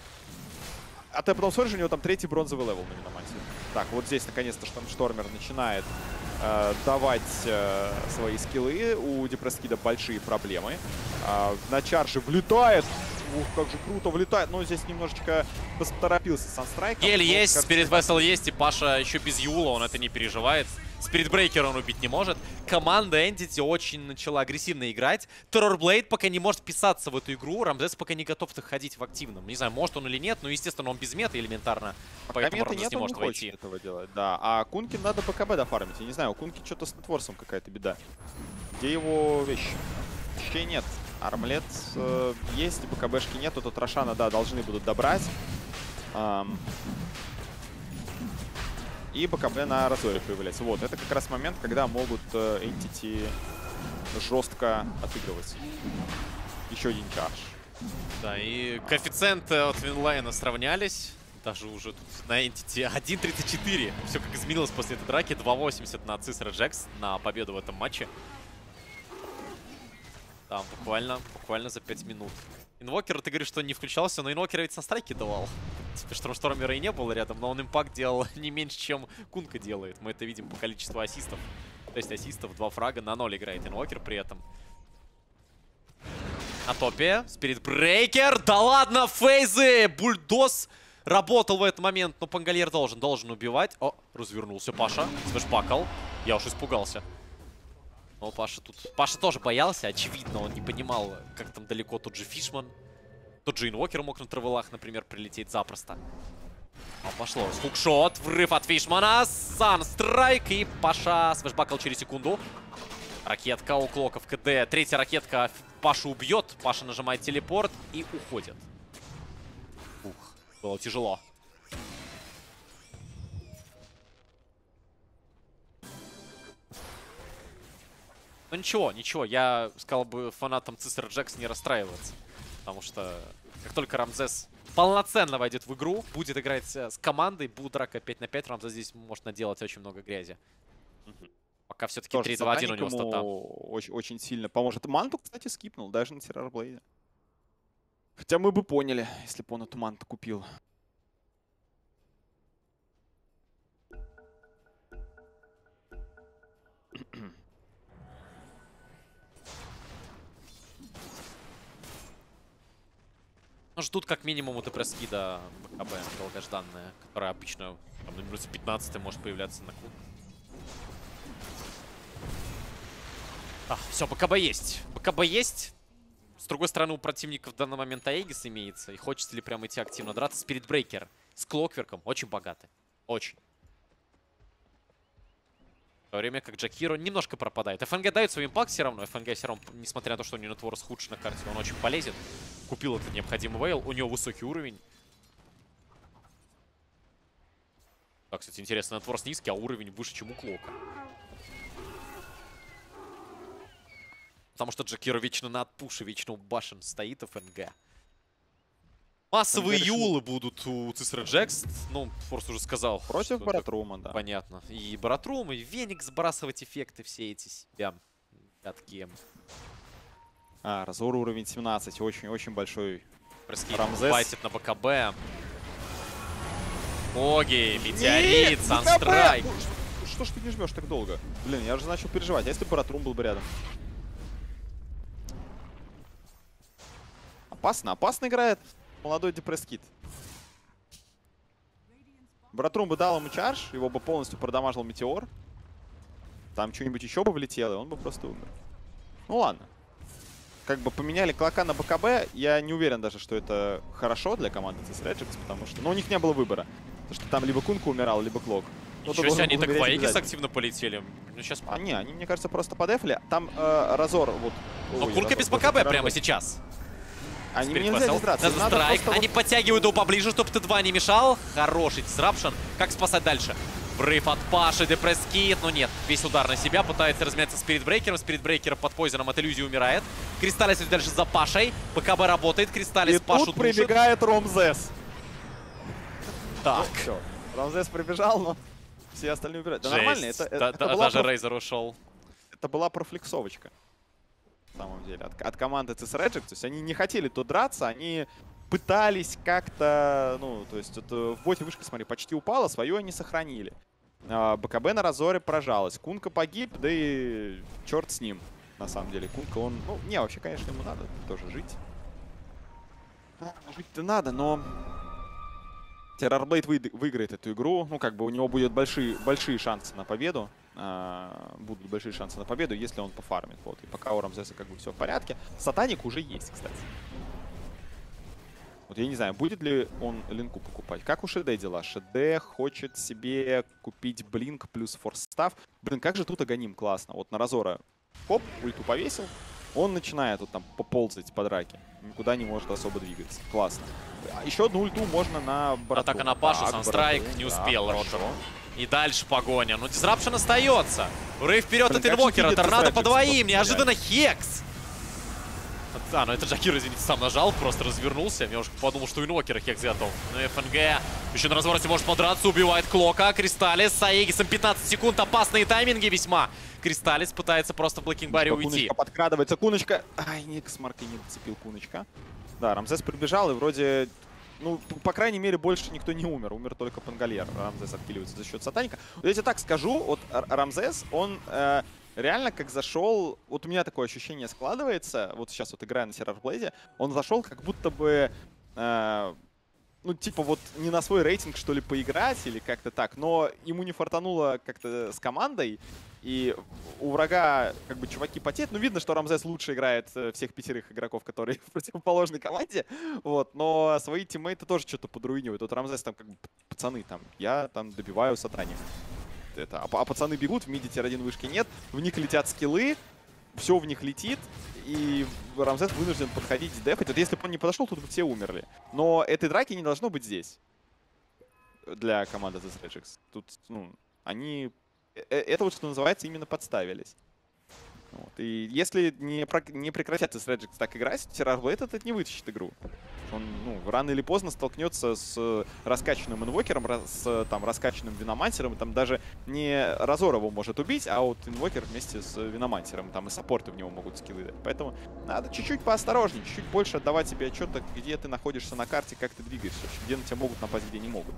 А ты потом смотришь, у него там третий бронзовый левел на виномансере. Так, вот здесь наконец-то Штормер начинает э, давать э, свои скиллы. У Депрескида большие проблемы. Э, на чарже влетает. Ух, как же круто влетает. Но здесь немножечко поторопился Санстрайк. Гель есть, Спирит Вессел есть, и Паша еще без Юла, он это не переживает. Спирит Брейкер он убить не может. Команда Entity очень начала агрессивно играть. Террорблейд пока не может вписаться в эту игру. Рамзес пока не готов ходить в активном. Не знаю, может он или нет, но, естественно, он без мета элементарно. Пока Поэтому мета Рамзес нет, не он может не хочет войти. этого делать. Да, а Кункин надо БКБ дофармить. Я не знаю, у Кунки что-то с нетворсом какая-то беда. Где его вещи? Вещей нет. Армлет э, есть, БКБшки нету, то Рошана, да, должны будут добрать. Эм. И БКБ на Разоре появляется. Вот, это как раз момент, когда могут э, Entity жестко отыгрывать. Еще один чардж. Да, и коэффициенты от Винлайна сравнялись. Даже уже тут на Entity один тридцать четыре. Все как изменилось после этой драки. два восемьдесят на Cicero Jax на победу в этом матче. Там буквально, буквально за пять минут. Инвокер, ты говоришь, что не включался, но Инвокера ведь на страйке давал. Теперь Штормштормера и не было рядом, но он импакт делал не меньше, чем Кунка делает. Мы это видим по количеству ассистов. То есть ассистов, два фрага, на ноль играет Инвокер при этом. На топе Спирит Брейкер. Да ладно, фейзы! Бульдос работал в этот момент, но Пангальер должен, должен убивать. О, развернулся Паша, свэшпакал. Я уж испугался. Но Паша тут... Паша тоже боялся, очевидно, он не понимал, как там далеко тот же Фишман. Тот же Инвокер мог на травелах, например, прилететь запросто. А пошло. Хукшот, врыв от Фишмана, Санстрайк, и Паша свэшбакал через секунду. Ракетка у Клока в КД. Третья ракетка Пашу убьет. Паша нажимает телепорт и уходит. Ух, было тяжело. Ну ничего, ничего, я сказал бы фанатам Cicero Jax не расстраиваться. Потому что как только Рамзес полноценно войдет в игру, будет играть с командой, будет драка пять на пять, Рамзес здесь может наделать очень много грязи. Угу. Пока все-таки три два один у него стата. Очень, очень сильно поможет. Манту, кстати, скипнул, даже на Террорблейде. Хотя мы бы поняли, если бы он эту манту купил. Ну, ждут как минимум у Депрескида БКБ долгожданная, которая обычно там, на минуте пятнадцатой может появляться на клуб. А, все, БКБ есть. БКБ есть. С другой стороны, у противников в данный момент Аегис имеется. И хочется ли прям идти активно драться? Спирит Брейкер с Клокверком очень богаты. Очень. В то время как Джакиро немножко пропадает. ФНГ дает свой импакт все равно. ФНГ все равно, несмотря на то, что у него Нетворс худший на карте, он очень полезен. Купил этот необходимый вейл. У него высокий уровень. Так, кстати, интересно, Нетворс низкий, а уровень выше, чем у Клока. Потому что Джакиро вечно на отпуше, вечно у башен стоит ФНГ. Массовые юлы будут у Cicero Jax. Ну, Форс уже сказал. Против Баратрума, да. Понятно. И Баратрум, и Веник сбрасывать эффекты все эти себя. Гадкие. А, Разор уровень семнадцать. Очень-очень большой. Рамзес файтит на БКБ. Боги, Метеорит, Санстрайк. Что, что ж ты не жмешь так долго? Блин, я уже начал переживать. А если бы Баратрум был бы рядом? Опасно, опасно играет молодой Депрескид. Баратрум бы дал ему чардж, его бы полностью продамажил Метеор. Там что-нибудь еще бы влетело, и он бы просто умер. Ну ладно. Как бы поменяли Клока на БКБ, я не уверен даже, что это хорошо для команды Cicero Jax, потому что... Ну, у них не было выбора. Потому что там либо Кунка умирал, либо Клок. Ничего себе, они так в Аегис активно полетели. Ну, сейчас... А, не, они, мне кажется, просто подефли. Там э, Разор, вот... Но Ой, Кунка без БКБ прямо сейчас. Они нельзя здесь драться. Страйк. Они подтягивают его поближе, чтобы Т два не мешал. Хороший дисрапшн. Как спасать дальше? Врыв от Паши, Депрескид. Но нет, весь удар на себя. Пытается размяться Спирит Брейкером. Спирит Брейкер под пойзеном от иллюзии умирает. Кристаллис идет дальше за Пашей. БКБ работает. Кристаллис Пашу тут прибегает Рамзес. Так. Ну, все. Рамзес прибежал, но все остальные убирают. Да нормально. Это, да, это да, была даже проф... Рейзер ушел. Это была профлексовочка. На самом деле, от, от команды Cicero Jax. То есть они не хотели тут драться, они пытались как-то, ну, то есть это в боте вышка, смотри, почти упала, свою они сохранили. А, БКБ на Разоре прожалась. Кунка погиб, да и черт с ним. На самом деле, Кунка, он... Ну, не, вообще, конечно, ему надо тоже жить. Жить-то надо, но... Террорблейд вы... выиграет эту игру. Ну, как бы у него будут большие, большие шансы на победу. А, будут большие шансы на победу, если он пофармит. Вот. И пока у Рамзеса как бы все в порядке. Сатаник уже есть, кстати. Вот я не знаю, будет ли он линку покупать. Как у Шиде дела? Шиде хочет себе купить блинк плюс форстав. Блин, как же тут Аганим классно. Вот на Разора хоп, ульту повесил. Он начинает тут там поползать по драке. Никуда не может особо двигаться. Классно. Еще одну ульту можно на Бороту. Атака на Пашу, Так, Санстрайк Бороту, не да, успел хорошо. Роджеру. И дальше погоня. Ну, Дизрапшн остается. Рейв вперед Блин, от как же Инвокера. видит Торнадо Дизрапшн по двоим. просто Неожиданно Хекс. А, ну это Джакир, извините, сам нажал, просто развернулся. Я уже подумал, что у Инвокера Хекс готов. Ну и ФНГ еще на развороте может подраться, убивает Клока. Кристаллис с Аегисом пятнадцать секунд, опасные тайминги весьма. Кристаллис пытается просто в блокинг-баре уйти. Куночка подкрадывается, Куночка... Ай, Никс Марка не зацепил Куночка. Да, Рамзес прибежал и вроде... Ну, по крайней мере, больше никто не умер. Умер только Пангальер. Рамзес откиливается за счет Сатаника. Вот я тебе так скажу, вот Рамзес, он... Э, реально, как зашел, вот у меня такое ощущение складывается, вот сейчас вот играя на Террорблейде, он зашел как будто бы, э, ну, типа вот не на свой рейтинг, что ли, поиграть или как-то так, но ему не фартануло как-то с командой, и у врага как бы чуваки потеют. Ну, видно, что Рамзес лучше играет всех пятерых игроков, которые в противоположной команде, вот, но свои тиммейты тоже что-то подруинивают. Вот Рамзес там как бы, пацаны, там, я там добиваю Сатаник. Это. А, а пацаны бегут, в миде тир один вышки нет, в них летят скиллы, все в них летит, и Рамзес вынужден подходить и дефать. Вот если бы он не подошел, тут бы все умерли. Но этой драки не должно быть здесь. Для команды The Strategics. Тут, ну, они... Это вот, что называется, именно подставились. Вот. И если не, про... не прекратят The Strategics так играть, Террорблейд этот не вытащит игру. Он, ну, рано или поздно столкнется с раскачанным инвокером, с там, раскачанным виномантером. Там даже не Разор его может убить, а вот инвокер вместе с виномантером. Там и саппорты в него могут скиллы дать. Поэтому надо чуть-чуть поосторожнее, чуть-чуть больше отдавать себе отчет, где ты находишься на карте, как ты двигаешься, где на тебя могут напасть, где не могут.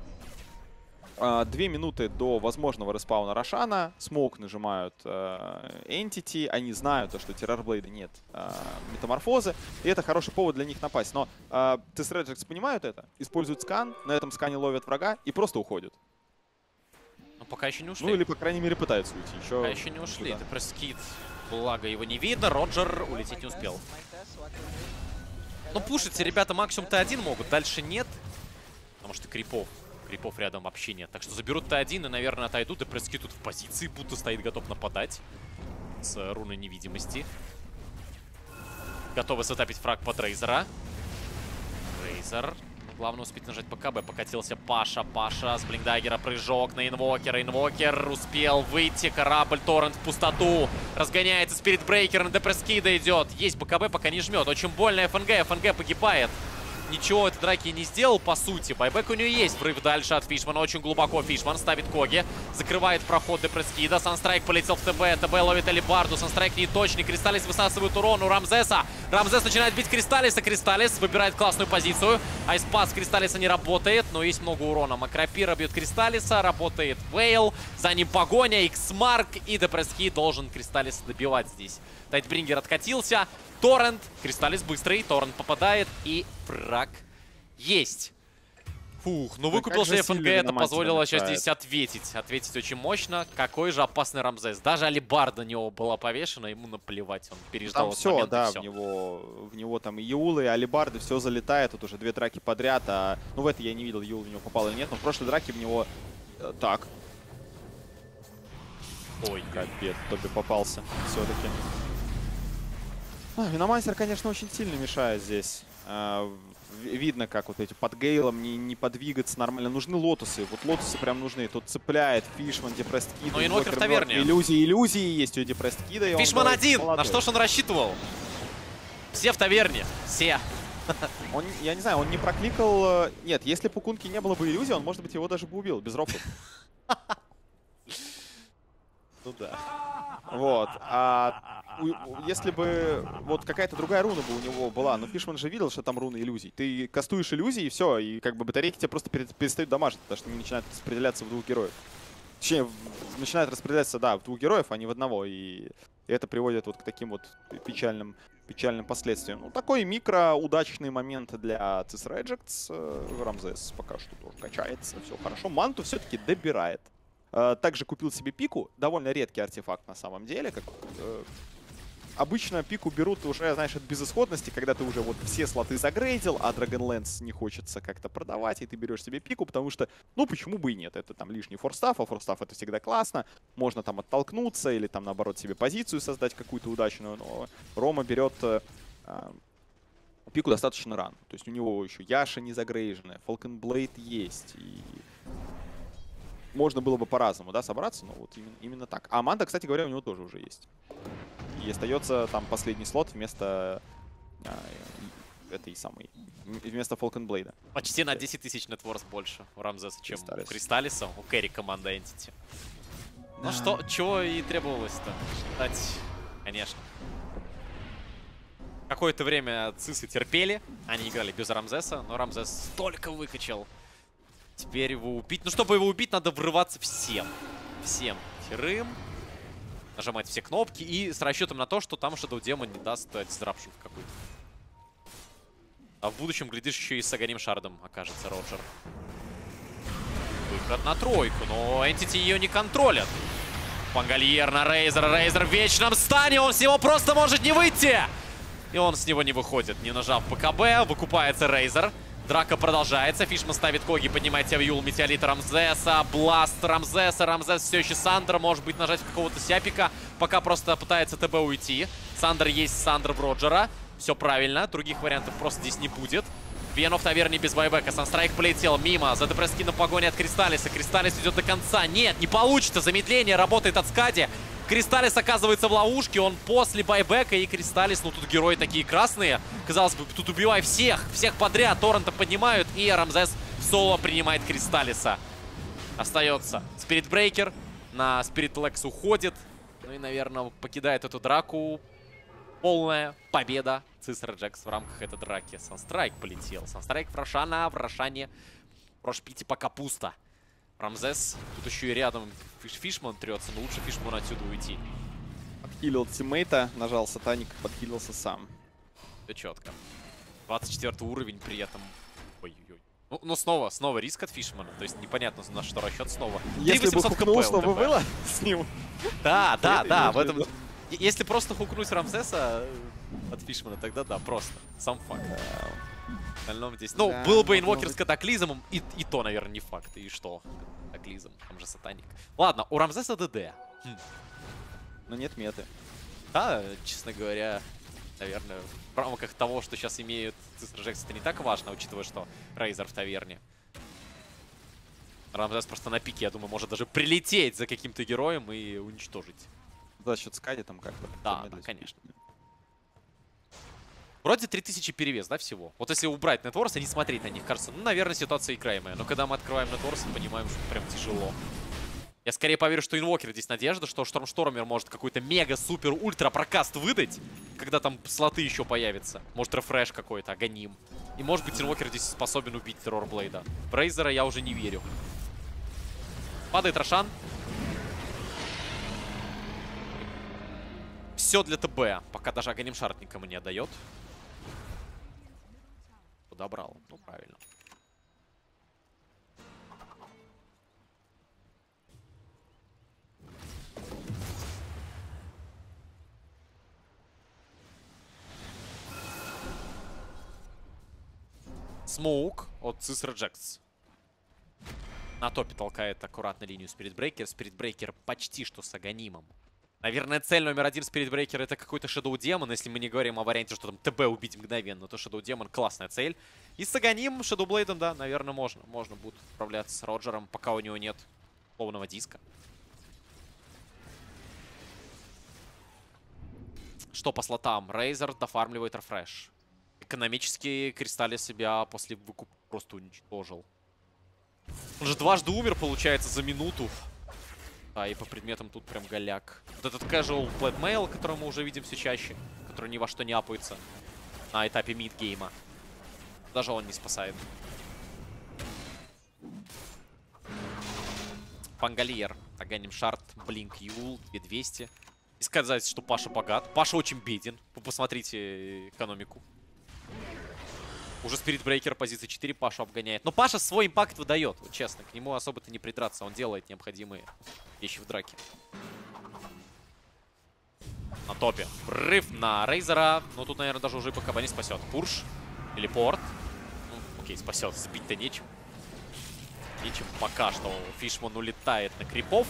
Две минуты до возможного респауна Рошана. Смоук нажимают э, Entity. Они знают, то, что Террорблейда нет э, метаморфозы. И это хороший повод для них напасть. Но э, The Strategics понимают это. Используют скан. На этом скане ловят врага и просто уходят. Но пока еще не ушли. Ну или, по крайней мере, пытаются уйти. Еще, пока еще не ушли. Да. Это просто скид. Благо его не видно. Роджер улететь не успел. Ну, пушить ребята максимум Т один могут. Дальше нет. Потому что крипов. Крипов рядом вообще нет. Так что заберут Т один и, наверное, отойдут. И Прески тут в позиции, будто стоит готов нападать. С руной невидимости. Готовы сетапить фраг под Рейзера. Рейзер. Главное успеть нажать по КБ. Покатился Паша. Паша с Блинкдаггера. Прыжок на Инвокера. Инвокер успел выйти. Корабль Торрент в пустоту. Разгоняется Спиритбрейкер. На Депрескида идет. Есть БКБ, пока не жмет. Очень больно ФНГ. ФНГ погибает. Ничего этой драки не сделал, по сути. Байбек у нее есть. Врыв дальше от Фишмана. Очень глубоко Фишман ставит Коги. Закрывает проход Депрескида. Санстрайк полетел в ТБ. ТБ ловит Алибарду. Санстрайк не точный. Кристаллис высасывает урон у Рамзеса. Рамзес начинает бить Кристаллиса. Кристаллис выбирает классную позицию. Айспас Кристаллиса не работает, но есть много урона. Макропира бьет Кристаллиса. Работает Вейл. За ним погоня. Иксмарк. И Депрескид должен Кристаллиса добивать здесь. Тайтбрингер откатился. Торрент. Кристаллис быстрый. Торрент попадает. И фраг есть. Фух, ну выкупился ФНГ. Это позволило сейчас здесь ответить. Ответить очень мощно. Какой же опасный Рамзес. Даже Алибарда на него была повешена. Ему наплевать. Он переждал там все, момент, да, все. В него, в него там и Юлы, и Алибарды, все залетает. Тут уже две драки подряд. А, ну в этой я не видел, Юл в него попал или нет. Но в прошлой драке в него... Э, так. Ой, капец, Тоби попался все-таки. А, Виномансер, конечно, очень сильно мешает здесь. А, видно, как вот эти под Гейлом не, не подвигаться нормально. Нужны лотусы. Вот лотусы прям нужны. Тут цепляет Фишман, Депрест Кид. Ну, Инвокер в таверне. Иллюзии, иллюзии есть у Депрест Кида. Фишман один! Молодой. На что ж он рассчитывал? Все в таверне. Все. Он, я не знаю, он не прокликал... Нет, если бы у Кунки не было бы иллюзии, он, может быть, его даже бы убил. Без рофлов. Ну да. Вот. А если бы вот какая-то другая руна бы у него была, но Фишман же видел, что там руна иллюзий. Ты кастуешь иллюзии, и все, и как бы батарейки тебя просто перестают дамажить, потому что они начинают распределяться в двух героев. Точнее, в- начинает распределяться, да, в двух героев, а не в одного. И это приводит вот к таким вот печальным, печальным последствиям. Ну, такой микро-удачный момент для Цис Реджектс. Рамзес пока что тоже качается, все хорошо. Манту все-таки добирает. Э, Также купил себе пику. Довольно редкий артефакт на самом деле. Как, э, обычно пику берут уже, знаешь, от безысходности, когда ты уже вот все слоты загрейдил, а Dragonlance не хочется как-то продавать, и ты берешь себе пику, потому что, ну, почему бы и нет? Это там лишний форстаф, а форстаф это всегда классно. Можно там оттолкнуться или там, наоборот, себе позицию создать какую-то удачную. Но Рома берет э, э, пику достаточно рано. То есть у него еще Яша не загрейженная, Falcon Blade есть, и можно было бы по-разному, да, собраться, но вот именно, именно так. А Аманда, кстати говоря, у него тоже уже есть. И остается там последний слот вместо а, этой самой, вместо Falcon Blade. Почти на десять тысяч нетворс больше у Рамзеса, чем Кристаллис. у Кристаллиса, у Кэрри команда Entity. Ну что, чего и требовалось-то? Ждать, конечно. Какое-то время цисы терпели, они играли без Рамзеса, но Рамзес столько выкачал. Теперь его убить. Ну, чтобы его убить, надо врываться всем. Всем пятерым. Нажимать все кнопки и с расчетом на то, что там Shadow Demon не даст дизрапшн какой-то. А в будущем, глядишь, еще и с Аганим Шардом окажется Роджер. Выход на тройку, но Entity ее не контролят. Пангальер на Рейзер. Рейзер в вечном стане, он с него просто может не выйти. И он с него не выходит, не нажав ПКБ. Выкупается Рейзер. Драка продолжается. Фишман ставит Коги, поднимает Юл, метеолит Рамзеса, Бласт Рамзеса. Рамзес все еще Сандра. Может быть, нажать какого-то сяпика. Пока просто пытается ТБ уйти. Сандер есть Сандер в Роджера. Все правильно. Других вариантов просто здесь не будет. Венов, наверное, без байбека. Санстрайк полетел мимо. За на погоне от Кристаллиса. Кристаллис идет до конца. Нет, не получится. Замедление работает от Скади. Кристаллис оказывается в ловушке, он после байбека, и Кристаллис, ну тут герои такие красные. Казалось бы, тут убивай всех, всех подряд, Торрента поднимают, и Рамзес соло принимает Кристаллиса. Остается Спиритбрейкер, на Спирит Лекс уходит, ну и, наверное, покидает эту драку. Полная победа Цис Реджектс в рамках этой драки. Санстрайк полетел, Санстрайк в Рошана, в Рошане, в Рошпите пока пусто. Рамзес, тут еще и рядом Фиш Фишман трется, но лучше Фишману отсюда уйти. Подхилил тиммейта, нажал сатаник, подхилился сам. Все четко. двадцать четвёртый уровень при этом. Ой-ой-ой. Ну, ну снова, снова риск от Фишмана. То есть непонятно, на что расчет снова. Если бы хукнул, снова было с ним. Да, да, Это да. В имеешь в этом... Если просто хукнуть Рамзеса от Фишмана, тогда да, просто. Сам факт. В остальном здесь... Ну, Да, было бы могло инвокер быть. с катаклизмом, и, и то, наверное, не факт. И что? Катаклизм, там же сатаник. Ладно, у Рамзеса ДД. Хм. Но нет меты. Да, честно говоря, наверное, в рамках того, что сейчас имеют Цис Реджектс, это не так важно, учитывая, что Рейзер в таверне. Рамзес просто на пике, я думаю, может даже прилететь за каким-то героем и уничтожить. За счет Скади там как-то. Да, замедлить. да, конечно. Вроде три тысячи перевес, да, всего? Вот если убрать нетворс и не смотреть на них, кажется, ну, наверное, ситуация играемая. Но когда мы открываем нетворс, мы понимаем, что прям тяжело. Я скорее поверю, что инвокер здесь надежда, что Штормштормер может какой-то мега-супер-ультра прокаст выдать, когда там слоты еще появятся. Может, рефреш какой-то, Аганим. И может быть, инвокер здесь способен убить Террорблейда. В Рейзера я уже не верю. Падает Рошан. Все для ТБ. Пока даже Аганим Шард никому не отдает. Подобрал. Ну, правильно. Смоук от Цис Реджектс. На топе толкает аккуратно линию Спиритбрейкер. Спиритбрейкер почти что с Аганимом. Наверное, цель номер один Спиритбрейкера — это какой-то Shadow Demon. Если мы не говорим о варианте, что там ТБ убить мгновенно, то Shadow Demon — классная цель. И с Аганимом, Shadow Blade'ом, да, наверное, можно. Можно будет справляться с Роджером, пока у него нет полного диска. Что по слотам? Рейзер дофармливает рефреш. Экономически Кристаллис себя после выкупа просто уничтожил. Он же дважды умер, получается, за минуту. Да, и по предметам тут прям голяк. Вот этот casual плэдмейл, который мы уже видим все чаще, который ни во что не апается на этапе мидгейма. Даже он не спасает. Пангальер Наганим Шарт, Блинк, Юл, две тысячи двести. И сказать, что Паша богат. Паша очень беден. Вы посмотрите экономику. Уже Спиритбрейкер позиции четыре Пашу обгоняет. Но Паша свой импакт выдает, вот честно. К нему особо-то не придраться. Он делает необходимые вещи в драке. На топе. Прорыв на Рейзера. Ну, тут, наверное, даже уже БКБ не спасет. Пурш. Или порт. Ну, окей, спасет. Сбить-то нечем. Нечем пока что. Фишман улетает на крипов.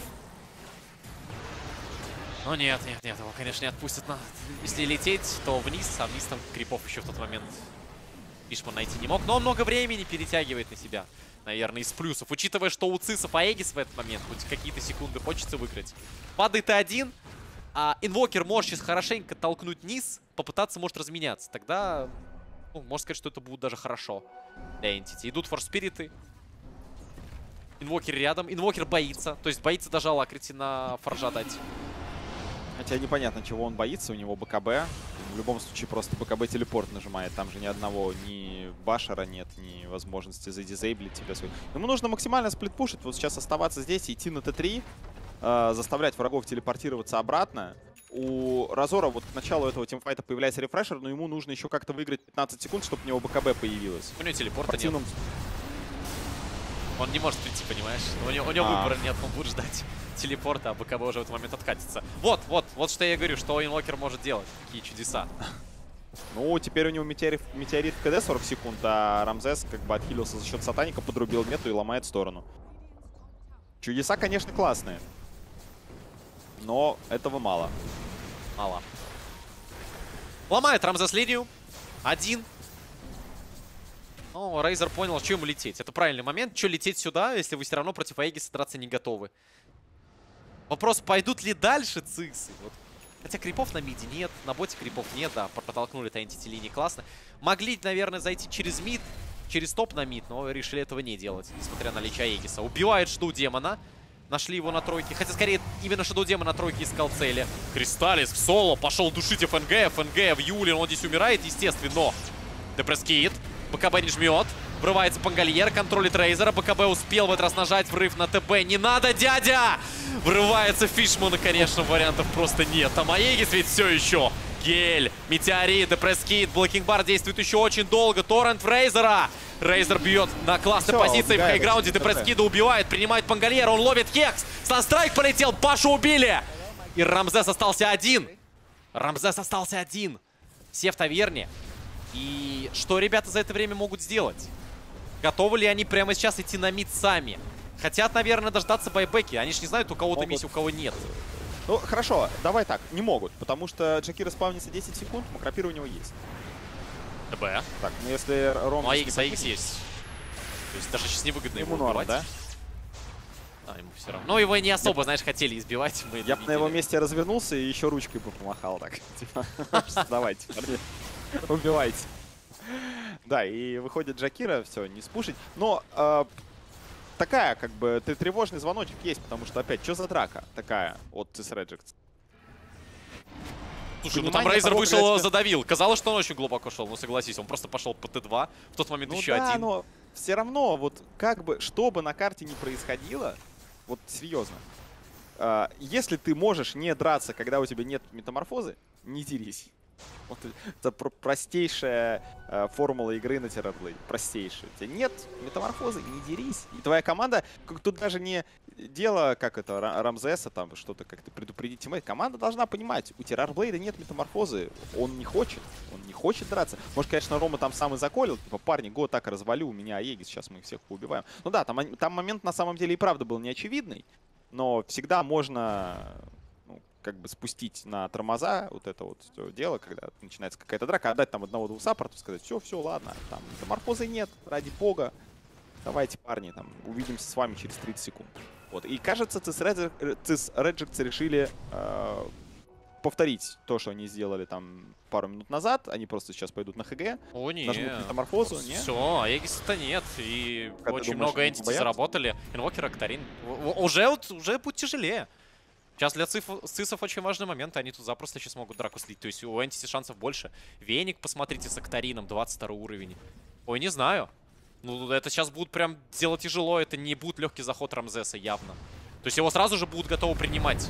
Но нет, нет, нет. Его, конечно, не отпустят. На... Если лететь, то вниз. А вниз там крипов еще в тот момент Фишман найти не мог. Но он много времени перетягивает на себя. Наверное, из плюсов. Учитывая, что у Цисов Аегис в этот момент хоть какие-то секунды хочется выиграть. Падает один. А инвокер может сейчас хорошенько толкнуть низ, попытаться, может, разменяться. Тогда, ну, можно сказать, что это будет даже хорошо для Entity. Идут форспириты. Инвокер рядом. Инвокер боится. То есть боится даже алакрити на форжа дать. Хотя непонятно, чего он боится. У него БКБ. В любом случае, просто БКБ телепорт нажимает. Там же ни одного, ни башера нет, ни возможности задизейблить тебя. Ему нужно максимально сплитпушить. Вот сейчас оставаться здесь и идти на Т три. Э, заставлять врагов телепортироваться обратно. У Разора вот к началу этого тимфайта появляется рефрешер, но ему нужно еще как-то выиграть пятнадцать секунд, чтобы у него БКБ появилось. У него телепорта Противном... нет. Он не может прийти, понимаешь? У него, у него а. выбора нет, он будет ждать телепорта, а БКБ уже в этот момент откатится. Вот, вот, вот что я говорю, что инвокер может делать. Какие чудеса. Ну, теперь у него метеорит, метеорит в КД сорок секунд, а Рамзес как бы отхилился за счет сатаника, подрубил мету и ломает сторону. Чудеса, конечно, классные. Но этого мало. Мало. Ломает Рамзес линию. Один. Ну, Рейзер понял, что ему лететь. Это правильный момент. Что лететь сюда, если вы все равно против Аегиса драться не готовы? Вопрос, пойдут ли дальше Циксы? Вот. Хотя крипов на миде нет, на боте крипов нет, да, протолкнули-то Entity линии классно. Могли, наверное, зайти через мид, через топ на мид, но решили этого не делать, несмотря на лича Аегиса. Убивает Шаду Демона. Нашли его на тройке. Хотя, скорее, именно Шаду Демон на тройке искал цели. Кристаллис в соло. Пошел душить ФНГ. ФНГ в Юле. Он здесь умирает, естественно. Депресскит. БКБ не жмет. Врывается Пангальер. Контролит Рейзера. БКБ успел в этот раз нажать. Врыв на ТБ. Не надо, дядя! Врывается Фишмана, конечно, вариантов просто нет. Там Аегис ведь все еще. Гель. Метеорит. Депресскит. Блокинг-бар действует еще очень долго. Торрент в Рейзера. Рейзер бьет на классной Все, позиции в хайграунде. Депресскида убивает, принимает Пангальера. Он ловит Хекс. Санстрайк полетел. Пашу убили. И Рамзес остался один. Рамзес остался один. Все в таверне. И что ребята за это время могут сделать? Готовы ли они прямо сейчас идти на мид сами? Хотят, наверное, дождаться байбеки. Они же не знают, у кого-то Могут. миссия, у кого нет. Ну, хорошо, давай так. Не могут, потому что Джакира спавнится десять секунд, макропир у него есть. ТБ. Так, ну если Ром... Ну, Аегис, Аегис есть. То есть даже сейчас невыгодно его норм, убивать. да? А, ему все равно. Ну, его не особо, знаешь, хотели избивать. Мы Я бы на его месте развернулся и еще ручкой бы помахал так. Типа, давайте, парни, убивайте. Да, и выходит Джакира, все, не спушить. Но э, такая, как бы, тревожный звоночек есть, потому что, опять, что за драка такая от Цис Реджекс? Слушай, ну там Рейзер вышел, задавил. Казалось, что он очень глубоко шел, но согласись, он просто пошел по Т два. В тот момент Ну еще да, один. но все равно, вот как бы, что бы на карте ни происходило, вот серьезно, э, если ты можешь не драться, когда у тебя нет метаморфозы, не дерись. Вот это про простейшая э, формула игры на террорблейд. Простейшая. У тебя нет метаморфозы, не дерись. И твоя команда, как тут даже не дело, как это, Рамзеса, там что-то как-то предупредить тиммейт. Команда должна понимать, у террорблейда нет метаморфозы. Он не хочет. Он не хочет драться. Может, конечно, Рома там сам и заколил. Типа, парни, го так и развалю, у меня Аегис, сейчас мы их всех поубиваем. Ну да, там, там момент на самом деле и правда был неочевидный. Но всегда можно... как бы спустить на тормоза вот это вот дело, когда начинается какая-то драка, отдать там одного-двух саппортов, сказать, все, все, ладно, там метаморфозы нет, ради бога, давайте, парни, там, увидимся с вами через тридцать секунд. Вот, и кажется, Цис Реджекс решили э, повторить то, что они сделали там пару минут назад, они просто сейчас пойдут на ХГ, О, нет. нажмут метаморфозу, нет? Все, Аегиса-то нет, и Как очень думаешь, много они энтити боятся? заработали. Инвокер, Актарин. Уже, вот, уже будет тяжелее. Сейчас для циф- цисов очень важный момент, они тут запросто сейчас могут драку слить. То есть у Entity шансов больше. Веник, посмотрите, с Актарином, двадцать второй уровень. Ой, не знаю. Ну, это сейчас будет прям дело тяжело, это не будет легкий заход Рамзеса, явно. То То есть его сразу же будут готовы принимать.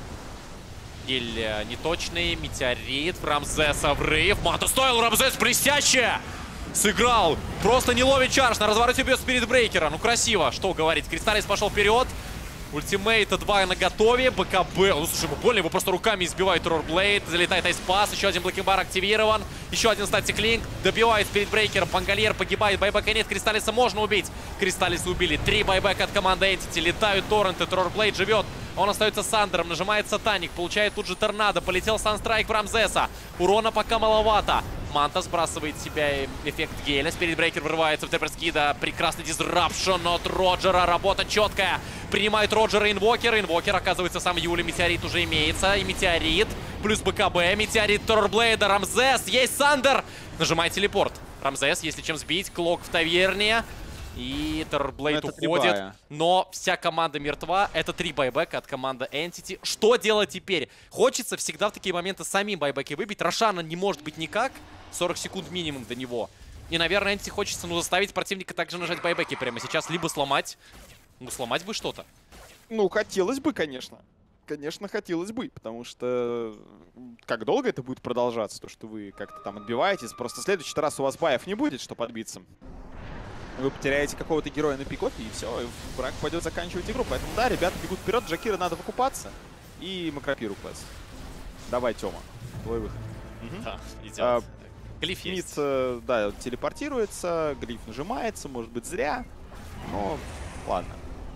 Или неточный, метеорит, Рамзеса врыв. Манта стоил, Рамзес блестяще! Сыграл! Просто не ловит чарж, на развороте бьет спиритбрейкера. Ну красиво, что говорить. Кристаллис пошел вперед. Ультимейта два на готове. БКБ. Ну, слушай, ему больно, его просто руками избивает Террорблейд. Залетает айспас. Еще один блэкинбар активирован. Еще один статик линк. Добивает спиритбрейкера. Пангальер погибает. Байбека нет. Кристаллиса можно убить. Кристаллиса убили. Три байбека от команды Entity. Летают торренты. Террорблейд живет. Он остается Сандером. Нажимает Сатаник. Получает тут же торнадо. Полетел Санстрайк в Рамзеса. Урона пока маловато. Манта сбрасывает себя эффект геля. Спиритбрейкер вырывается в Теперскида. Прекрасный дизрапшн от Роджера. Работа четкая. Принимает Роджера инвокер. Инвокер, оказывается, сам Юли. Метеорит уже имеется. И метеорит. Плюс БКБ. Метеорит Террорблейда. Рамзес. Есть Сандер. Нажимает телепорт. Рамзес, если чем сбить. Клок в таверне. И Террорблейд уходит. Но вся команда мертва. Это три байбека от команды Entity. Что делать теперь? Хочется всегда в такие моменты самим байбеки выбить. Рошана не может быть никак. сорок секунд минимум до него. И, наверное, Entity хочется, ну, заставить противника также нажать байбеки прямо сейчас. Либо сломать. Ну, сломать бы что-то. Ну, хотелось бы, конечно. Конечно, хотелось бы. Потому что как долго это будет продолжаться? То, что вы как-то там отбиваетесь. Просто в следующий раз у вас баев не будет, что подбиться. Вы потеряете какого-то героя на пикопе, и все, и враг пойдет заканчивать игру. Поэтому, да, ребята бегут вперед, Джакира надо выкупаться. И Макропиру класс. Давай, Тёма, твой выход. Угу. Да, идет. А, Глиф есть. Ниц, да, телепортируется, глиф нажимается, может быть, зря. Но, ладно.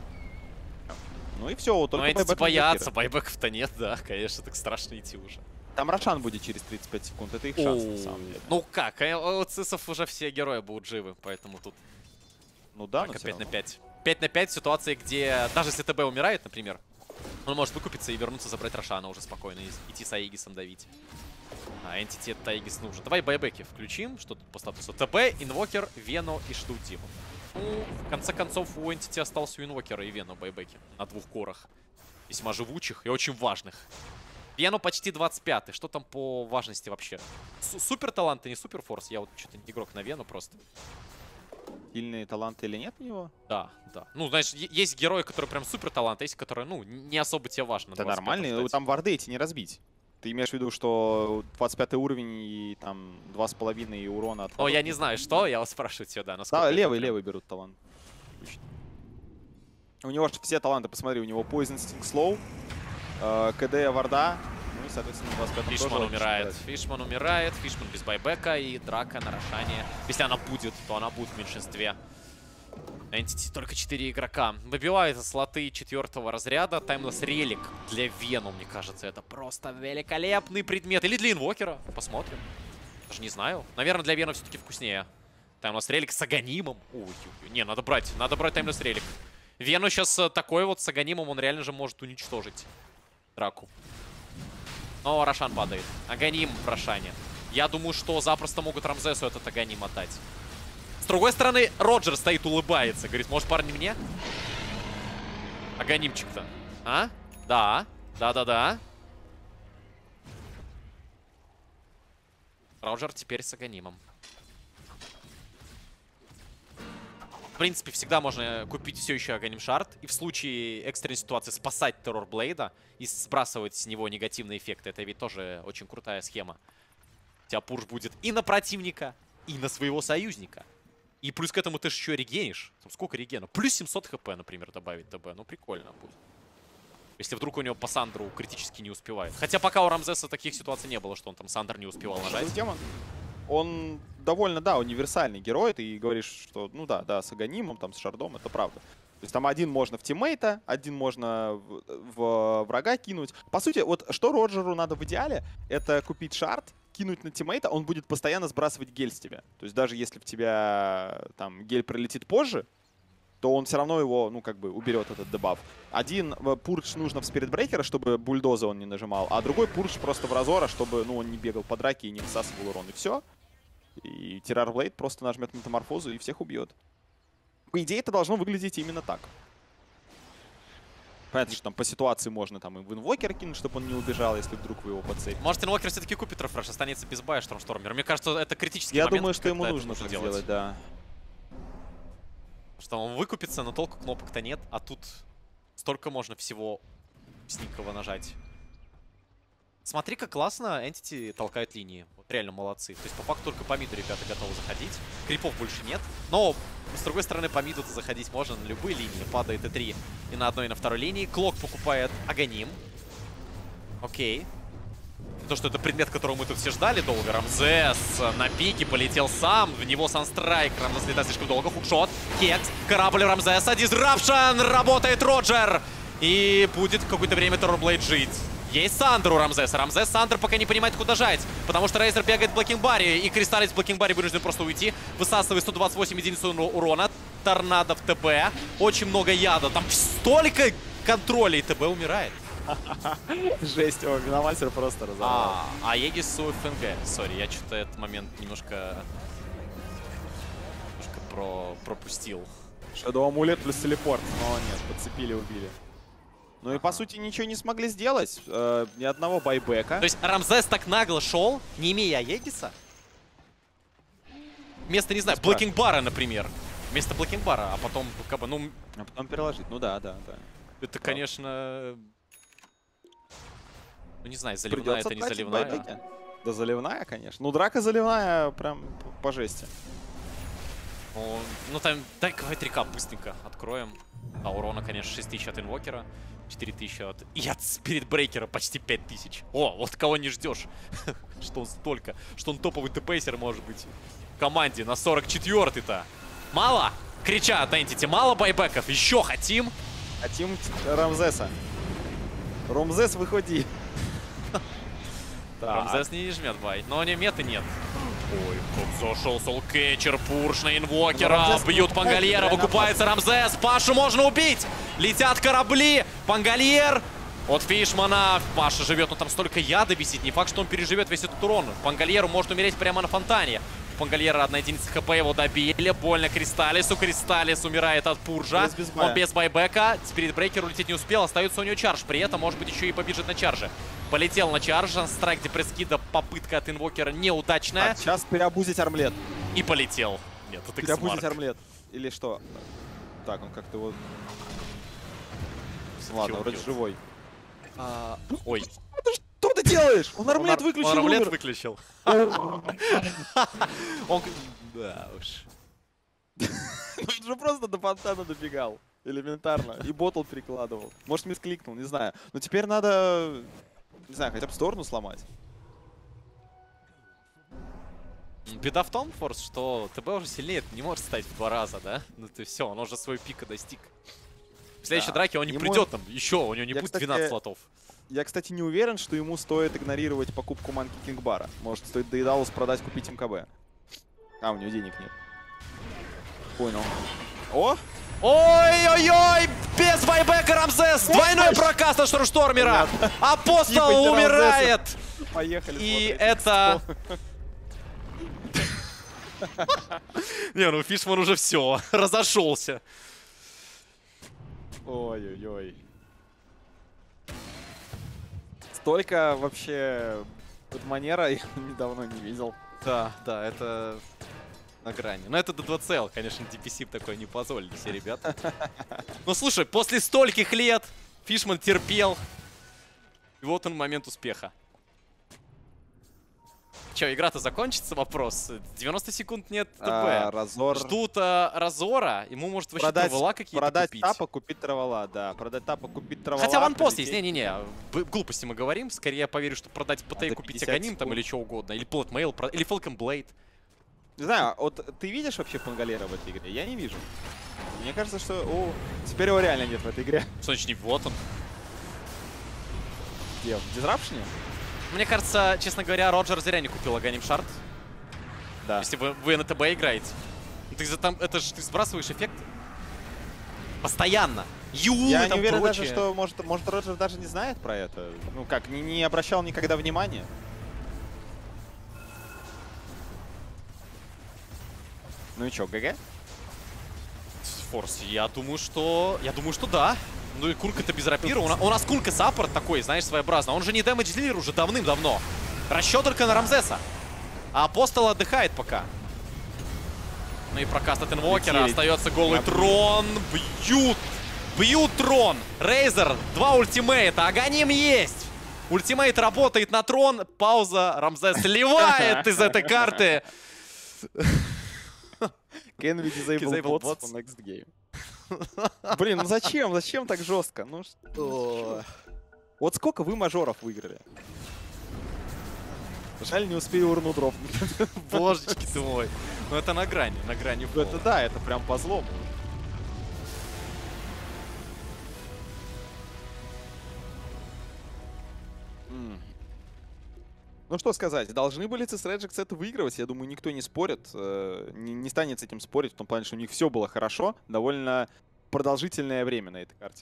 Ну и все, вот только Но эти боятся, Джакира. байбеков-то нет, да, конечно, так страшно идти уже. Там Рошан будет через тридцать пять секунд, это их шанс, на самом деле. Ну как, у Цисов уже все герои будут живы, поэтому тут Ну да, но пять на пять. пять на пять в ситуации, где даже если ТБ умирает, например, он может выкупиться и вернуться, забрать Рошана уже спокойно, и идти с Аигисом давить. А Entity это Аигис нужен. Давай байбеки включим, что тут по статусу. ТБ, Инвокер, Вену и ждут Диму. Ну, в конце концов, у Entity остался у Инвокера и Вену байбеки на двух корах. Весьма живучих и очень важных. Вену почти двадцать пятый. Что там по важности вообще? Су супер таланты, не супер форс. Я вот что-то не игрок на Вену просто. Сильные таланты или нет у него? Да, да. Ну, знаешь, есть герои, которые прям супер таланты, есть которые, ну, не особо тебе важно. Да нормально, там варды эти не разбить. Ты имеешь в виду, что двадцать пятый уровень и там два с половиной урона от... О, я не знаю, что, я вас спрашиваю тебя, да. Да, левый, левый берут талант. У него же все таланты, посмотри, у него Poison Sting Slow, э, КД варда, ну и, соответственно, двадцать пятый Фишман умирает, Фишман умирает, Фишман без байбека и драка на Рошане. Если она будет, то она будет в меньшинстве. Entity только четыре игрока. Выбивает слоты четвертого разряда. Таймлесс релик для Вену, мне кажется, это просто великолепный предмет. Или для инвокера. Посмотрим. Даже не знаю. Наверное, для Вену все-таки вкуснее. Таймлесс релик с аганимом. Ой, ой, не, надо брать. Надо брать Таймлесс релик. Вену сейчас такой вот с аганимом, он реально же может уничтожить драку. Но Рошан падает. Аганим в Рошане. Я думаю, что запросто могут Рамзесу этот аганим отдать. С другой стороны, Роджер стоит, улыбается. Говорит, может, парни, мне? Аганимчик-то. А? Да. Да-да-да. Роджер теперь с аганимом. В принципе, всегда можно купить все еще аганим шард. И в случае экстренной ситуации спасать Террорблейда и сбрасывать с него негативные эффекты. Это ведь тоже очень крутая схема. У тебя пуш будет и на противника, и на своего союзника. И плюс к этому ты же еще регенишь. Там сколько регена? Плюс семьсот хп, например, добавить ТБ. Ну, прикольно будет. Если вдруг у него по Сандру критически не успевает. Хотя пока у Рамзеса таких ситуаций не было, что он там Сандер не успевал нажать. Он довольно, да, универсальный герой. Ты говоришь, что, ну да, да, с аганимом, там, с шардом, это правда. То есть там один можно в тиммейта, один можно в, в врага кинуть. По сути, вот что Роджеру надо в идеале, это купить шард, кинуть на тиммейта, он будет постоянно сбрасывать гель с тебя. То есть даже если в тебя там гель прилетит позже, то он все равно его, ну, как бы, уберет этот дебаф. Один пурдж нужно в спиритбрейкера, чтобы бульдоза он не нажимал, а другой пурдж просто в разора, чтобы, ну, он не бегал по драке и не всасывал урон, и все. И Террорблейд просто нажмет метаморфозу и всех убьет. По идее, это должно выглядеть именно так. Понятно, что там по ситуации можно там и в инвокер кинуть, чтобы он не убежал, если вдруг вы его подцепите. Может, инвокер все-таки купит рефреш, останется без бая Штормштормера. Мне кажется, это критический Я момент. думаю, что ему когда нужно это так делать. сделать, да. Что он выкупится, но толку кнопок-то нет. А тут Столько можно всего сненького нажать. Смотри, как классно Entity толкает линии. Вот реально молодцы. То есть по факту только по миду ребята готовы заходить. Крипов больше нет. Но, с другой стороны, по миду заходить можно на любые линии. Падает и три и на одной, и на второй линии. Клок покупает Аганим. Окей. То, что это предмет, которого мы тут все ждали долго. Рамзес на пике полетел сам. В него Санстрайк. Рамзес летает слишком долго. Хукшот. Кекс. Корабль Рамзеса. Дизрапшн. Работает Роджер. И будет какое-то время Торблейд жить. Есть Сандер у Рамзеса. Рамзес, Сандер пока не понимает, куда жать. Потому что Рейзер бегает в блокинг-баре. И Кристаллис в блокинг-баре вынужден просто уйти. Высасывает сто двадцать восемь единиц урона. Торнадо в ТБ. Очень много яда. Там столько контролей. ТБ умирает. Жесть, о, Миномастер просто разорвал. А, а Егис у ФНГ. Сори, я что-то этот момент немножко... Немножко про... пропустил. Shadow амулет плюс телепорт. Но нет, подцепили, убили. Ну и по сути ничего не смогли сделать. Э, ни одного байбека. То есть Рамзес так нагло шел, не имея Егиса? Вместо, не знаю, блокинг-бара, например. Вместо блокинг-бара, а потом, как бы, ну... А потом переложить. Ну да, да, да. Это, конечно... Ну, не знаю, заливная это не заливная. Байбеки. Да заливная, конечно. Ну, драка заливная прям по жести. Ну, ну там, дай-ка трикап быстренько откроем. А урона, конечно, шесть тысяч от инвокера. четыре тысячи от... И от спиритбрейкера почти пять тысяч. О, вот кого не ждешь. Что он столько. Что он топовый тпейсер может быть. В команде на сорок четвёртый-то. Мало? Кричат Entity. Мало байбеков. Еще хотим. Хотим Рамзеса. Рамзес, выходи. Рамзес не жмет бай. Но у него меты нет. Ой, как зашел Солкетчер, пуш на инвокера. Бьют Пангальера, выкупается Рамзес. Пашу можно убить. Летят корабли. Пангальер от Фишмана. Паша живет, но там столько яда висит. Не факт, что он переживет весь этот урон. Пангальеру может умереть прямо на фонтане. Пангальера одна единица хп, его добили. Больно Кристаллису. Кристаллис умирает от пуржа. Без Он без байбека. Спиритбрейкер улететь не успел. Остается у него чардж. При этом, может быть, еще и побежит на чарже. Полетел на чардж. Страйк депресскида. Попытка от инвокера неудачная. Так, сейчас переобузить армлет. И полетел. Нет, это переобузить армлет. Или что? Так, он как-то вот... Ладно, вроде живой. А... Ой. Что ты делаешь? Он армлет он выключил. Он армлет умер. выключил. Он... Да уж. Он же просто до фонтана добегал. Элементарно. И ботл перекладывал. Может, мискликнул, не знаю. Но теперь надо... Не знаю, хотя бы сторону сломать. Беда в том, Форс, что ТБ уже сильнее не может стать в два раза, да? Ну ты все, он уже свой пика достиг. В следующей да. драке он не Ему... придет там еще, у него не Я, будет кстати, двенадцать слотов. Я, кстати, не уверен, что ему стоит игнорировать покупку Манки Кингбара. Может, стоит Дейдалус продать, купить МКБ. А, у него денег нет. Понял. О! Ой-ой-ой! Без байбека Рамзес! Двойной прокаст на Штормштормера! Апостол умирает! Поехали. И это... Не, ну Фишман уже все, разошелся. Ой-ой-ой. Столько вообще манера я недавно не видел. Да, да, это на грани. Но это ди два си эл, конечно, ди пи си такое не позволили все ребята. Ну слушай, после стольких лет Фишман терпел. И вот он момент успеха. Че, игра-то закончится? Вопрос. девяносто секунд нет ТП. А, Разор... Ждут а, Разора. Ему может вообще продать, травела какие-то продать купить. Продать тапа, купить травела, да. Продать тапа, купить травела. Хотя ванпост есть. Не-не-не. Глупости мы говорим. Скорее я поверю, что продать ПТ, а купить Аганим там или что угодно. Или Плотмейл, или Falcon Blade. Не знаю, вот ты видишь вообще Пангалера в этой игре? Я не вижу. Мне кажется, что... О, теперь его реально нет в этой игре. Значит, вот он. Где? В Дизрапшене? Мне кажется, честно говоря, Роджер зря не купил Аганим Шард. Да. Если вы, вы на ТБ играете. Ты за там, это же ты сбрасываешь эффект постоянно. Ю, Я там не уверен прочее. даже, что может, может Роджер даже не знает про это. Ну как, не, не обращал никогда внимания. Ну и чё, ГГ? Форс, я думаю, что... Я думаю, что да. Ну и Курка-то без рапира. У нас, у нас Курка саппорт такой, знаешь, своеобразно. Он же не дэмэдж-дилер уже давным-давно. Расчет только на Рамзеса. А Апостол отдыхает пока. Ну и прокаст от инвокера. Остается голый трон. Бьют Бьют трон. Рейзер, два ультимейта. Аганим есть. Ультимейт работает на трон. Пауза. Рамзес сливает из этой карты. Can we disable, Disable bots bots? for next game? Блин, ну зачем? Зачем так жестко? Ну что? Вот сколько вы мажоров выиграли? Жаль, не успею урну дропнуть. Божечки ты мой. Ну это на грани, на грани Ну, фола. это да, это прям по злому. М. Ну что сказать, должны были си эс Regex это выигрывать, я думаю, никто не спорит, э, не, не станет с этим спорить, в том плане, что у них все было хорошо, довольно продолжительное время на этой карте.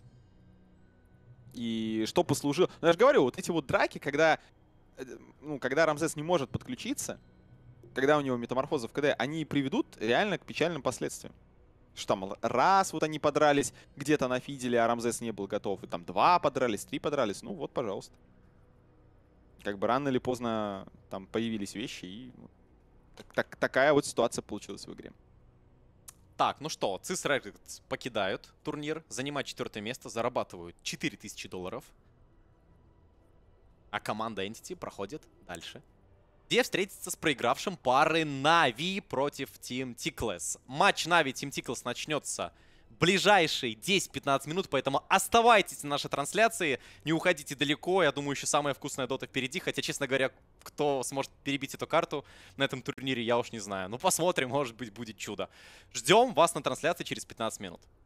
И что послужило... Ну, я же говорю, вот эти вот драки, когда, э, ну, когда Рамзес не может подключиться, когда у него метаморфоза в КД, они приведут реально к печальным последствиям. Что там, раз вот они подрались где-то на фиделе, а Рамзес не был готов, и там два подрались, три подрались, ну вот, пожалуйста. Как бы рано или поздно там появились вещи, и так, так- такая вот ситуация получилась в игре. Так, ну что, си эс Regex покидают турнир, занимают четвертое место, зарабатывают четыре тысячи долларов. А команда Entity проходит дальше, где встретится с проигравшим пары Нави против Team Tickless. Матч Нави Team Tickless начнется в ближайшие десять-пятнадцать минут, поэтому оставайтесь на нашей трансляции, не уходите далеко. Я думаю, еще самая вкусная дота впереди, хотя, честно говоря, кто сможет перебить эту карту на этом турнире, я уж не знаю. Ну, посмотрим, может быть, будет чудо. Ждем вас на трансляции через пятнадцать минут.